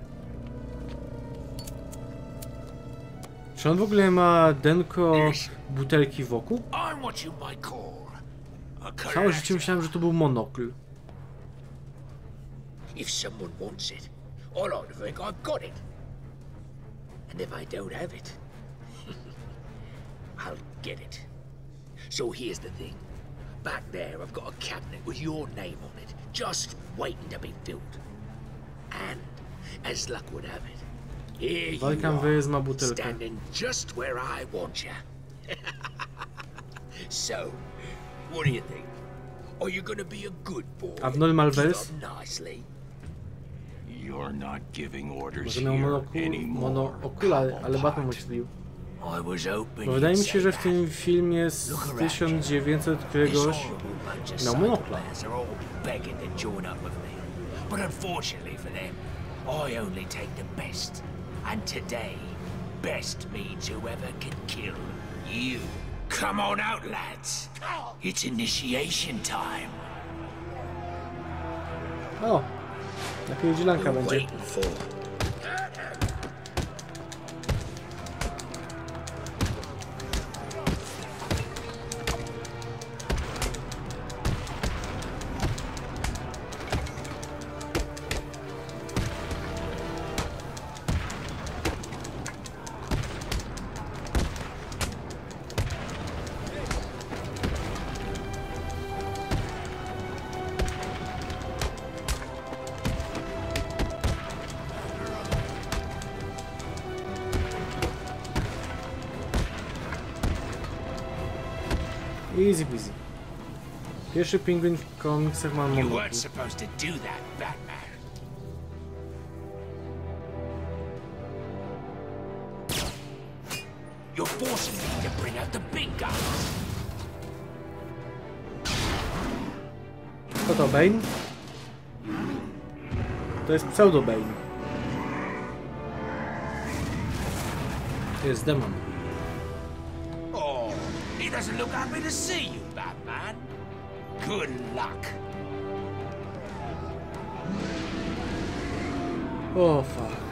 Czy on w ogóle ma denko butelki wokół? I'm what you might call a Całe życie myślałem, że to był monokl. If someone wants it, I like to think I've got it. And if I don't have it, I'll get it. So here's the thing. Back there, I've got a cabinet with your name on it, just waiting to be filled. And, as luck would have it, here you are, standing just where I want you. So, what do you think? Are you gonna be a good boy? Abnormal Bells? Nicely. You're not giving orders Może miał monokulary, ale Batman myślił. Bo wydaje mi się, że w tym filmie z 1900 któregoś miał monokla. But unfortunately for them, I only take the best. And today, best means whoever can kill you. Come on out, lads. It's initiation time. O! Jaka dzielanka będzie. Easy peasy. Pierwszy pingwin w komiksach ma monokul. You're forcing me to bring out the big guns. Co to, Bane? To jest pseudo Bane. To jest demon. Oh, he doesn't look happy to see you, Batman. Good luck. Oh fuck.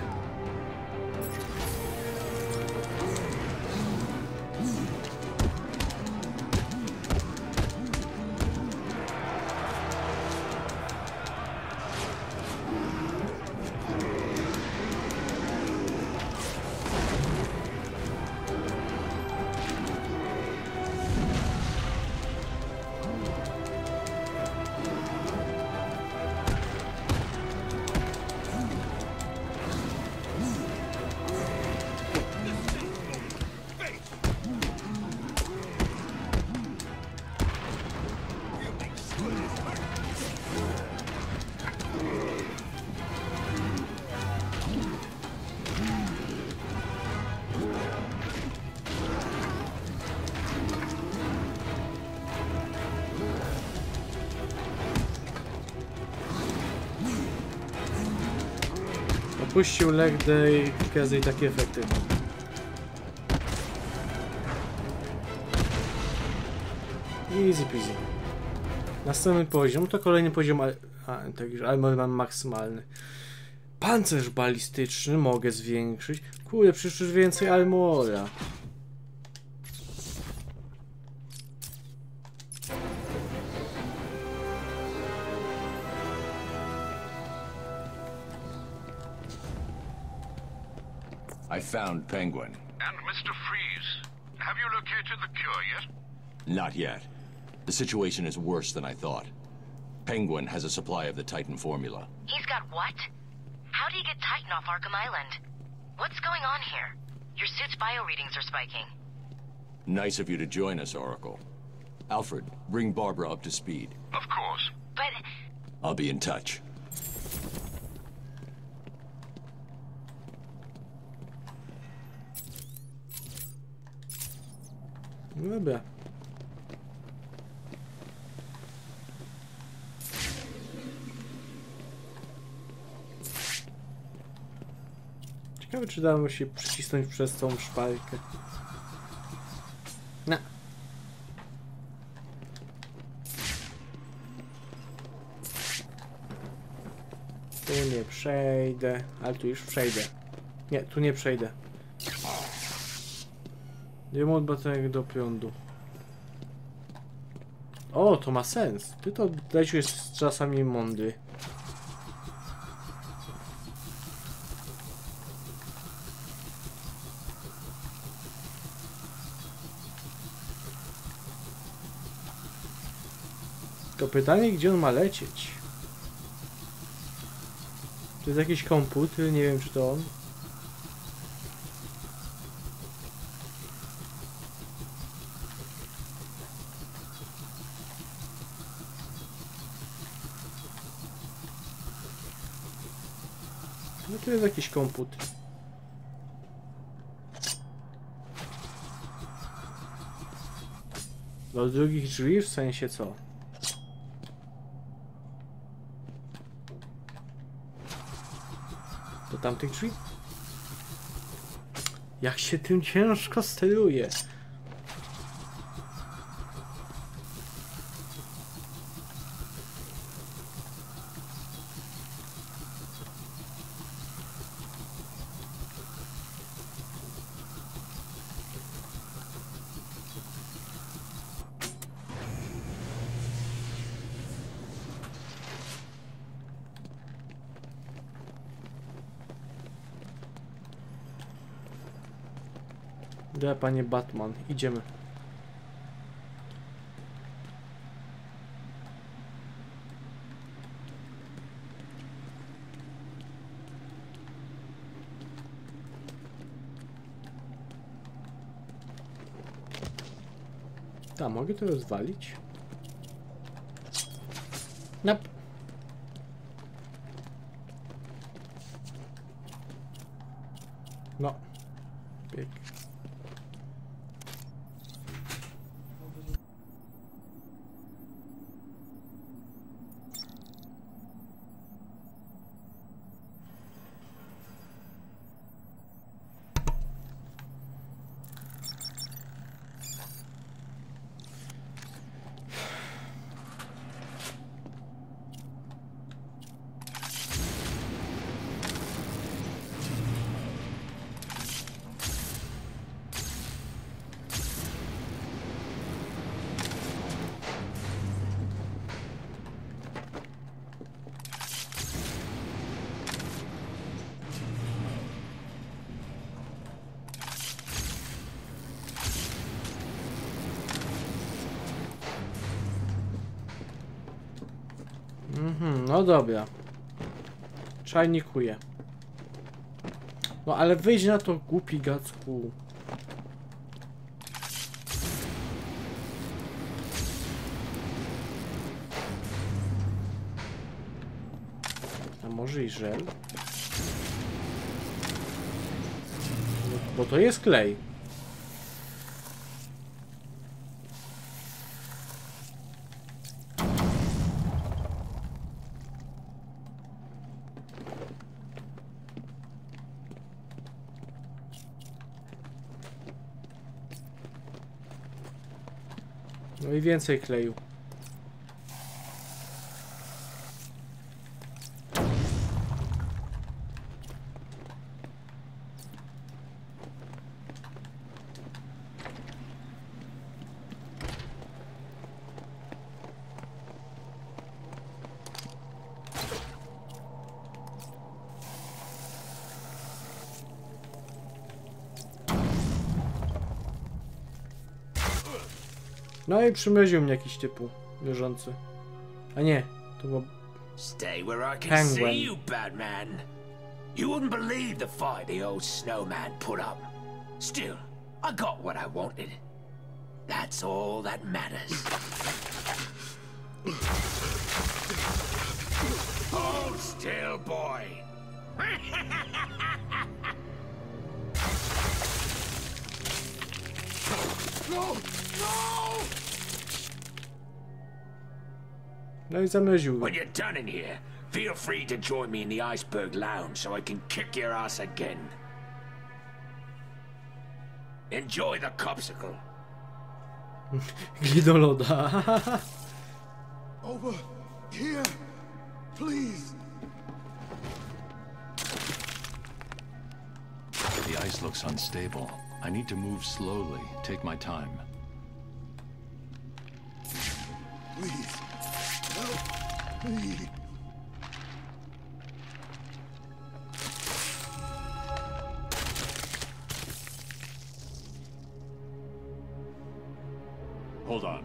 puścił legdę i pokazał i takie efekty. Easy peasy. Następny poziom to kolejny poziom, ale mam maksymalny. Pancerz balistyczny mogę zwiększyć. Kurde, przecież już więcej armora. I found Penguin. And Mr. Freeze, have you located the cure yet? Not yet. The situation is worse than I thought. Penguin has a supply of the Titan formula. He's got what? How do you get Titan off Arkham Island? What's going on here? Your suit's bio readings are spiking. Nice of you to join us, Oracle. Alfred, bring Barbara up to speed. Of course. But... I'll be in touch. Dobra. Ciekawe, czy dało się przycisnąć przez tą szpalkę. No. Tu nie przejdę, ale tu już przejdę. Nie, tu nie przejdę. Remont baterii do prądu. O, to ma sens. Ty to Leciu jest czasami mądry. Tylko pytanie, gdzie on ma lecieć? To jest jakiś komputer, nie wiem czy to on. No to jest jakiś komputer. Do drugich drzwi w sensie co? Do tamtych drzwi? Jak się tym ciężko steruje. Da, panie Batman, idziemy. Tak, mogę to rozwalić? Nope. No. Pięknie. No dobra. Czajnikuję. No ale wyjdź na to, głupi gacku. A może i żel? No, bo to jest klej. No i więcej kleju. No i przymroził mnie jakiś typu wierzący. A nie, to było Stay where I can Penguin. see you, Batman. You wouldn't believe the fight the old snowman put up. Still, I got what I wanted. That's all that matters. Hold still, boy. No! No! No i zamroził go. When you're done in here, feel free to join me in the Iceberg Lounge so I can kick your ass again. Enjoy the popsicle. Glidoloda. Over here, please. The ice looks unstable. I need to move slowly, take my time. Please. Help me. Hold on.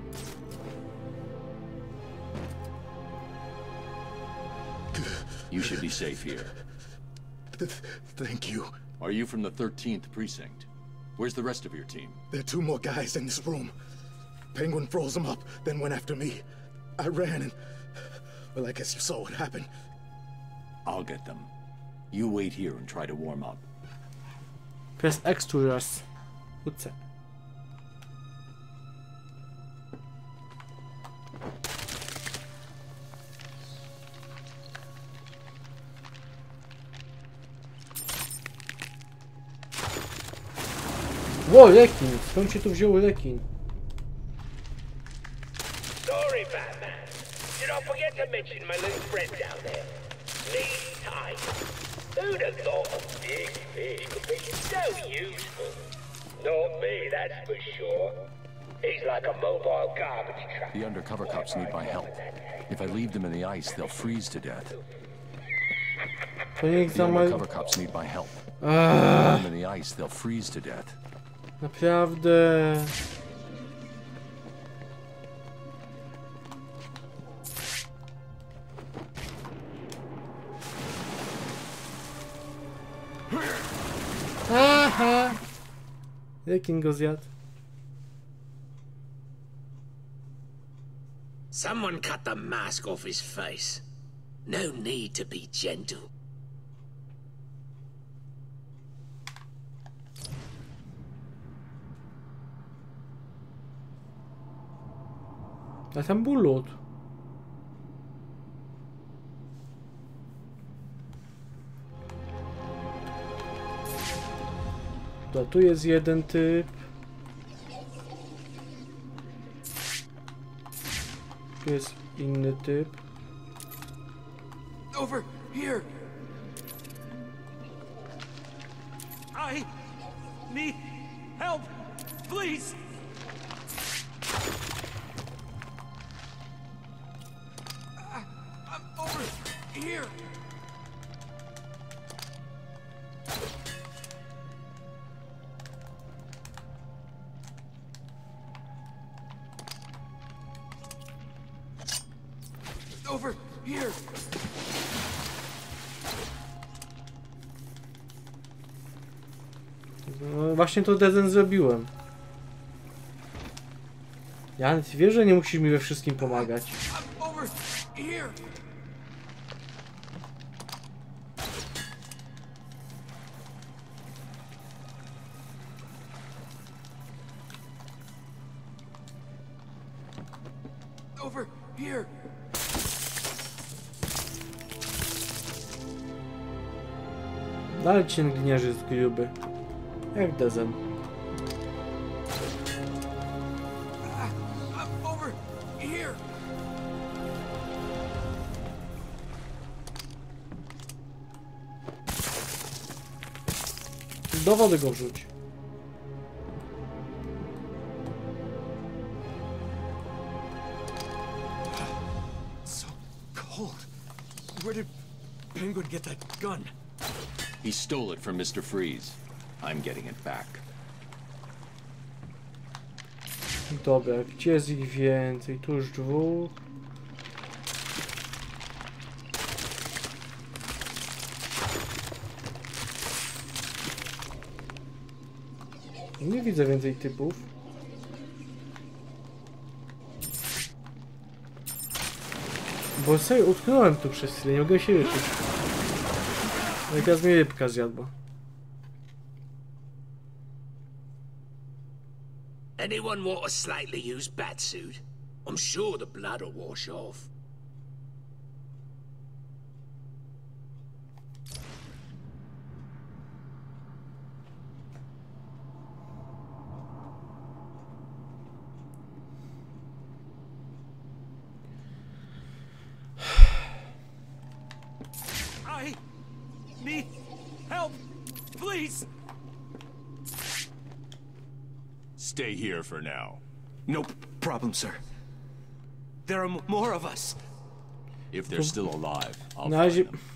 You should be safe here. Thank you. Are you from the 13th precinct? Where's the rest of your team? There are 2 more guys in this room. Penguin froze them up, then went after me. I ran and... well, I guess you saw what happened. I'll get them. You wait here and try to warm up. Press X to raz. Uce. Ło, rekin! Skąd się tu wziął rekin? Sorry, Batman. Did I forget to mention my little friend down there? Lee Tiger. Who'd have thought a big fish could be so useful? Not me, that's for sure. He's like a mobile garbage truck. The undercover cops need my help. If I leave them in the ice, they'll freeze to death. To niech The za undercover cops need my help. If I leave them in the ice, they'll freeze to death. Naprawdę. Aha! Rekin go zjadł. Someone cut the mask off his face. No need to be gentle. A tam był lód. To tu jest jeden typ. Tu jest inny typ. Over here. I need help, please. I'm over here. Over here. No, właśnie to Dezen zrobiłem. Ja wiesz, że nie musisz mi we wszystkim pomagać. I'm over here. Over here. Ale cię gliniarz jest gruby. Jak Dezen. I'm Do wody go wrzuć. So cold. Where did Penguin get that gun? He stole it from Mr. Freeze. I'm getting it back. Dobra, gdzie jest ich więcej? Tu już 2. Nie widzę więcej typów. Bo sobie utknąłem tu przez chwilę, nie mogę się ruszyć. Jakaś mnie rybka zjadła. Anyone want a slightly used batsuit? I'm sure the blood will wash off. I need help, please. Stay here for now. No problem, sir. There are more of us. If they're still alive, I'll Na find razie... them.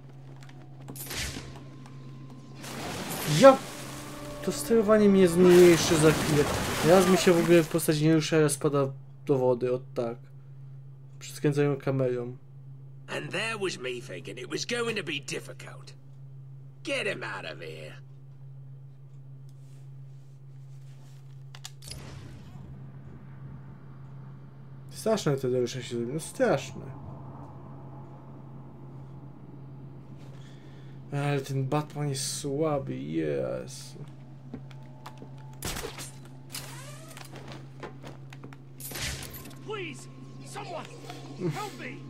Ja! To sterowanie mnie zmniejszy za chwilę. Raz mi się w ogóle postać nie rusza, raz spada do wody, od tak. Przy skręcaniu kamerą. And there was me thinking it was going to be difficult. Get him out of here. Straszne te rusze się zrobiły, no straszne. Ale ten Batman jest słaby, Jezu. Please, someone, help me.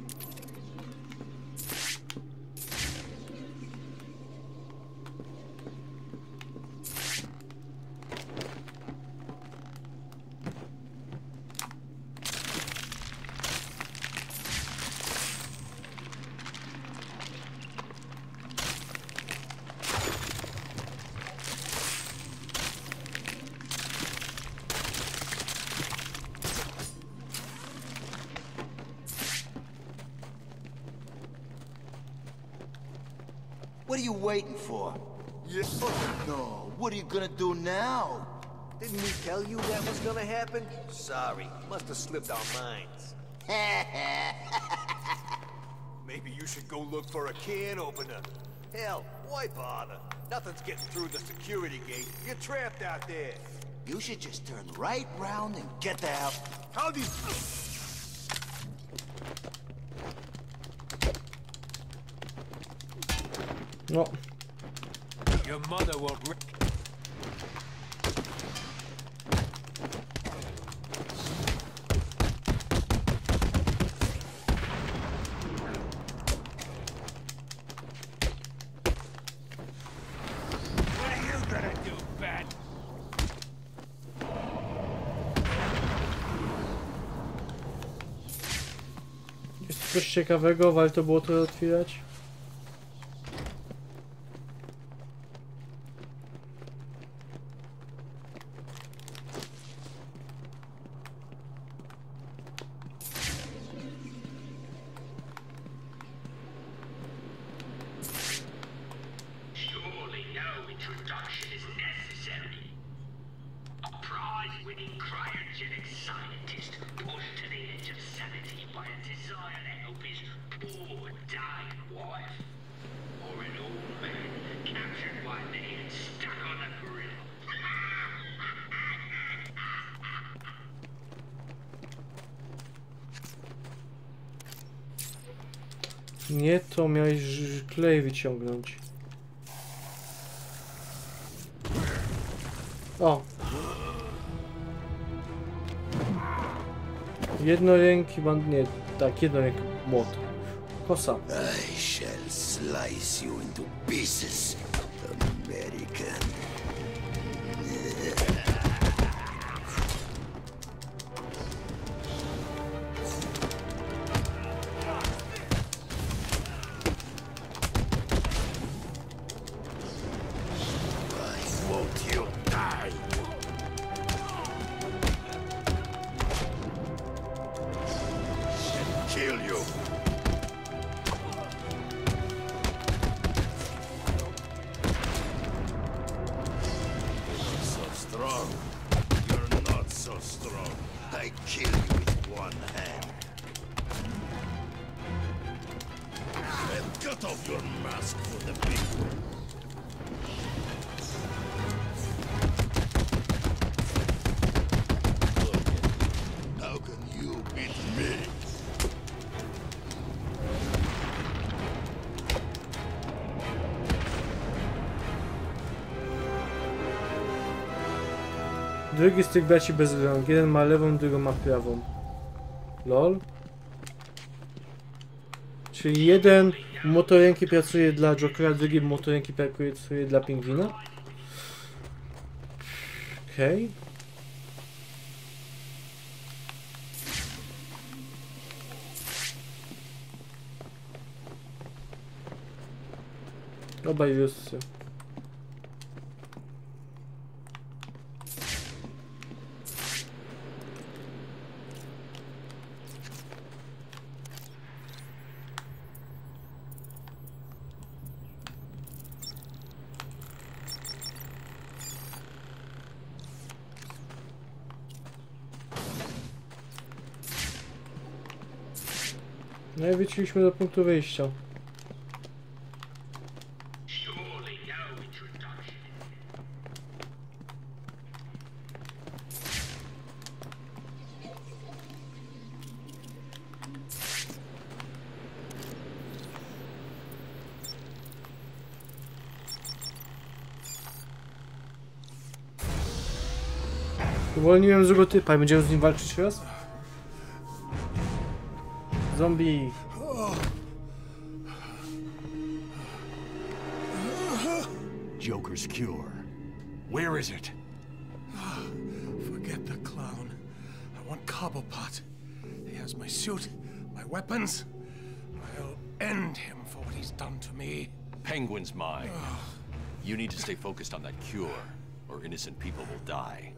What are you waiting for? Yeah. No, what are you gonna do now? Didn't we tell you that was gonna happen? Sorry, must have slipped our minds. Maybe you should go look for a can opener. Hell, why bother? Nothing's getting through the security gate. You're trapped out there. You should just turn right round and get the hell... How do you... No. Your mother won't... What are you gonna do, Bat? Jest coś ciekawego, warto było to otwierać. Surely no introduction is necessary. A prize-winning cryogenic scientist pushed to the edge of sanity by a desire to help his poor dying wife. Or an old man captured by me and stuck on the grill. Nie, to miałeś klej wyciągnąć. O! Jednoręki nie, tak, jednoręki młot. Kosa. I shall slice you into pieces, American. Let you die. And kill you. So strong. You're not so strong. I kill you with one hand. And cut off your mask for the big one. How can you beat me? Drugi z tych braci bez rąk. Jeden ma lewą, drugi ma prawą. Lol. Czyli jeden motorręki pracuje dla Jokera, drugi motorręki pracuje dla Pingwina. Okej. Obaj ruscy. No i wróciliśmy do punktu wyjścia. Uwolniłem złego typa i będziemy z nim walczyć raz? Zombie. Joker's cure. Where is it? Forget the clown. I want Cobblepot. He has my suit, my weapons. I'll end him for what he's done to me. Penguin's mine. You need to stay focused on that cure, or innocent people will die.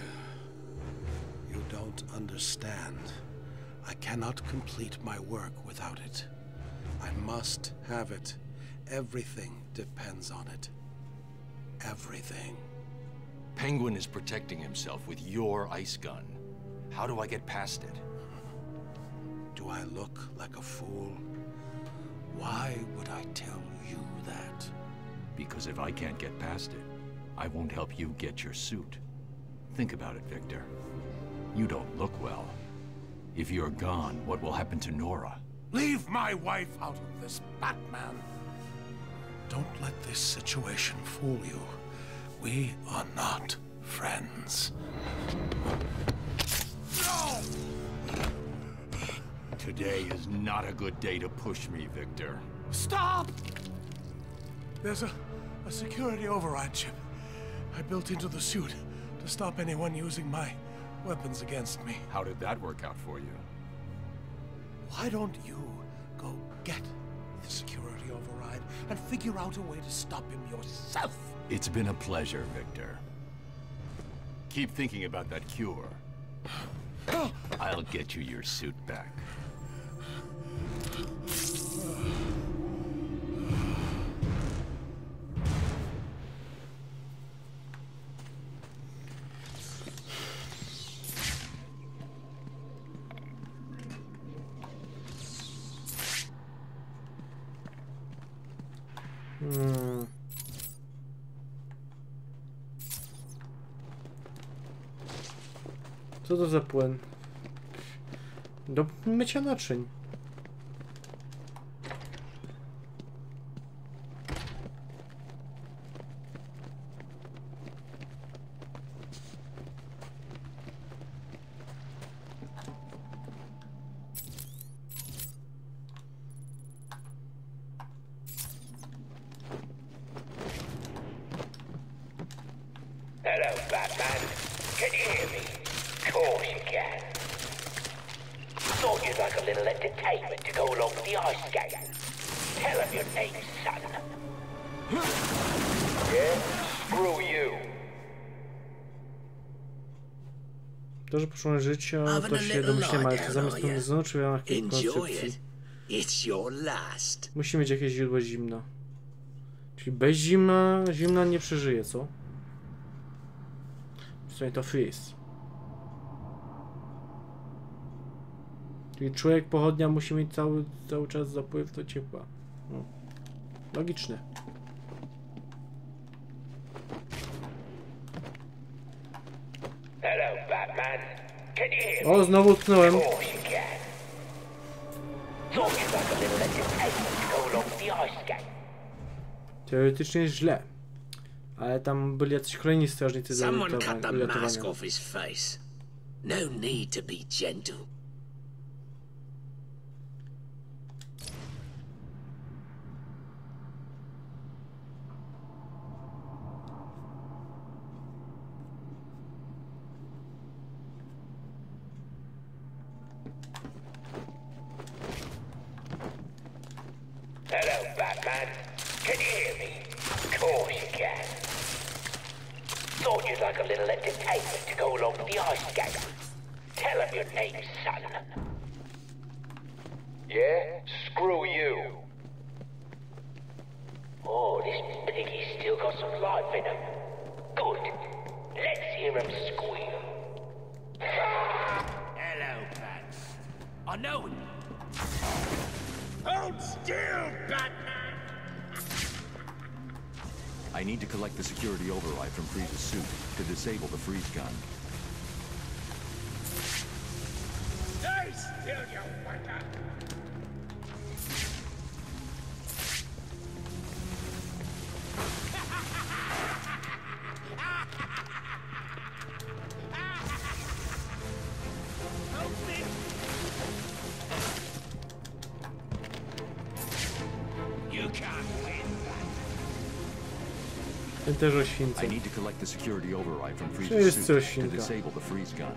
You don't understand. I cannot complete my work without it. I must have it. Everything depends on it. Everything. Penguin is protecting himself with your ice gun. How do I get past it? Do I look like a fool? Why would I tell you that? Because if I can't get past it, I won't help you get your suit. Think about it, Victor. You don't look well. If you're gone, what will happen to Nora? Leave my wife out of this, Batman. Don't let this situation fool you. We are not friends. No! Today is not a good day to push me, Victor. Stop! There's a security override chip I built into the suit to stop anyone using my weapons against me. How did that work out for you? Why don't you go get the security override and figure out a way to stop him yourself? It's been a pleasure, Victor. Keep thinking about that cure. I'll get you your suit back. Co to za płyn? Do mycia naczyń. Hello, Batman. Can you hear me? Of course you can. Thought you'd like a little entertainment to go along with the ice skating. Tell him your name, son. Yeah? Screw you. To, że poszło życie, to się domyślnie, ale to zamiast magazynu czy w ramach koncepcji. Musimy mieć jakieś źródło zimna. Czyli bez zimna nie przeżyje, co? Przynajmniej to freeze. Czyli człowiek pochodnia musi mieć cały czas zapływ do ciepła. No. Logiczne. Hello, Batman. Can you hear me? O, znowu utknąłem. Of course you can. Thought you'd like a little entertainment to go along with the ice skate. Teoretycznie jest źle. Ale tam byli jacyś kolejni strażnicy do Someone cut the mask uratowania. off his face. No need to be gentle. Hello, Batman. Can you hear me? Of course you can. Thought you'd like a little entertainment to go along with the ice skate. Tell him your name, son. Yeah? Screw you. Oh, this piggy's still got some life in him. Good. Let's hear him squeal. Hello, Bat. I know him. Hold still, Batman! I need to collect the security override from Freeze's suit to disable the freeze gun. Stay still, you wanker! You can't win that. Ten też oświęcą. I need to collect the security override from To Freeze's jest suit coś to świnka. disable the freeze gun.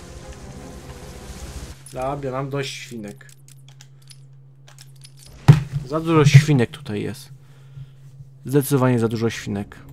Dobra, mam dość świnek. Za dużo świnek tutaj jest. Zdecydowanie za dużo świnek.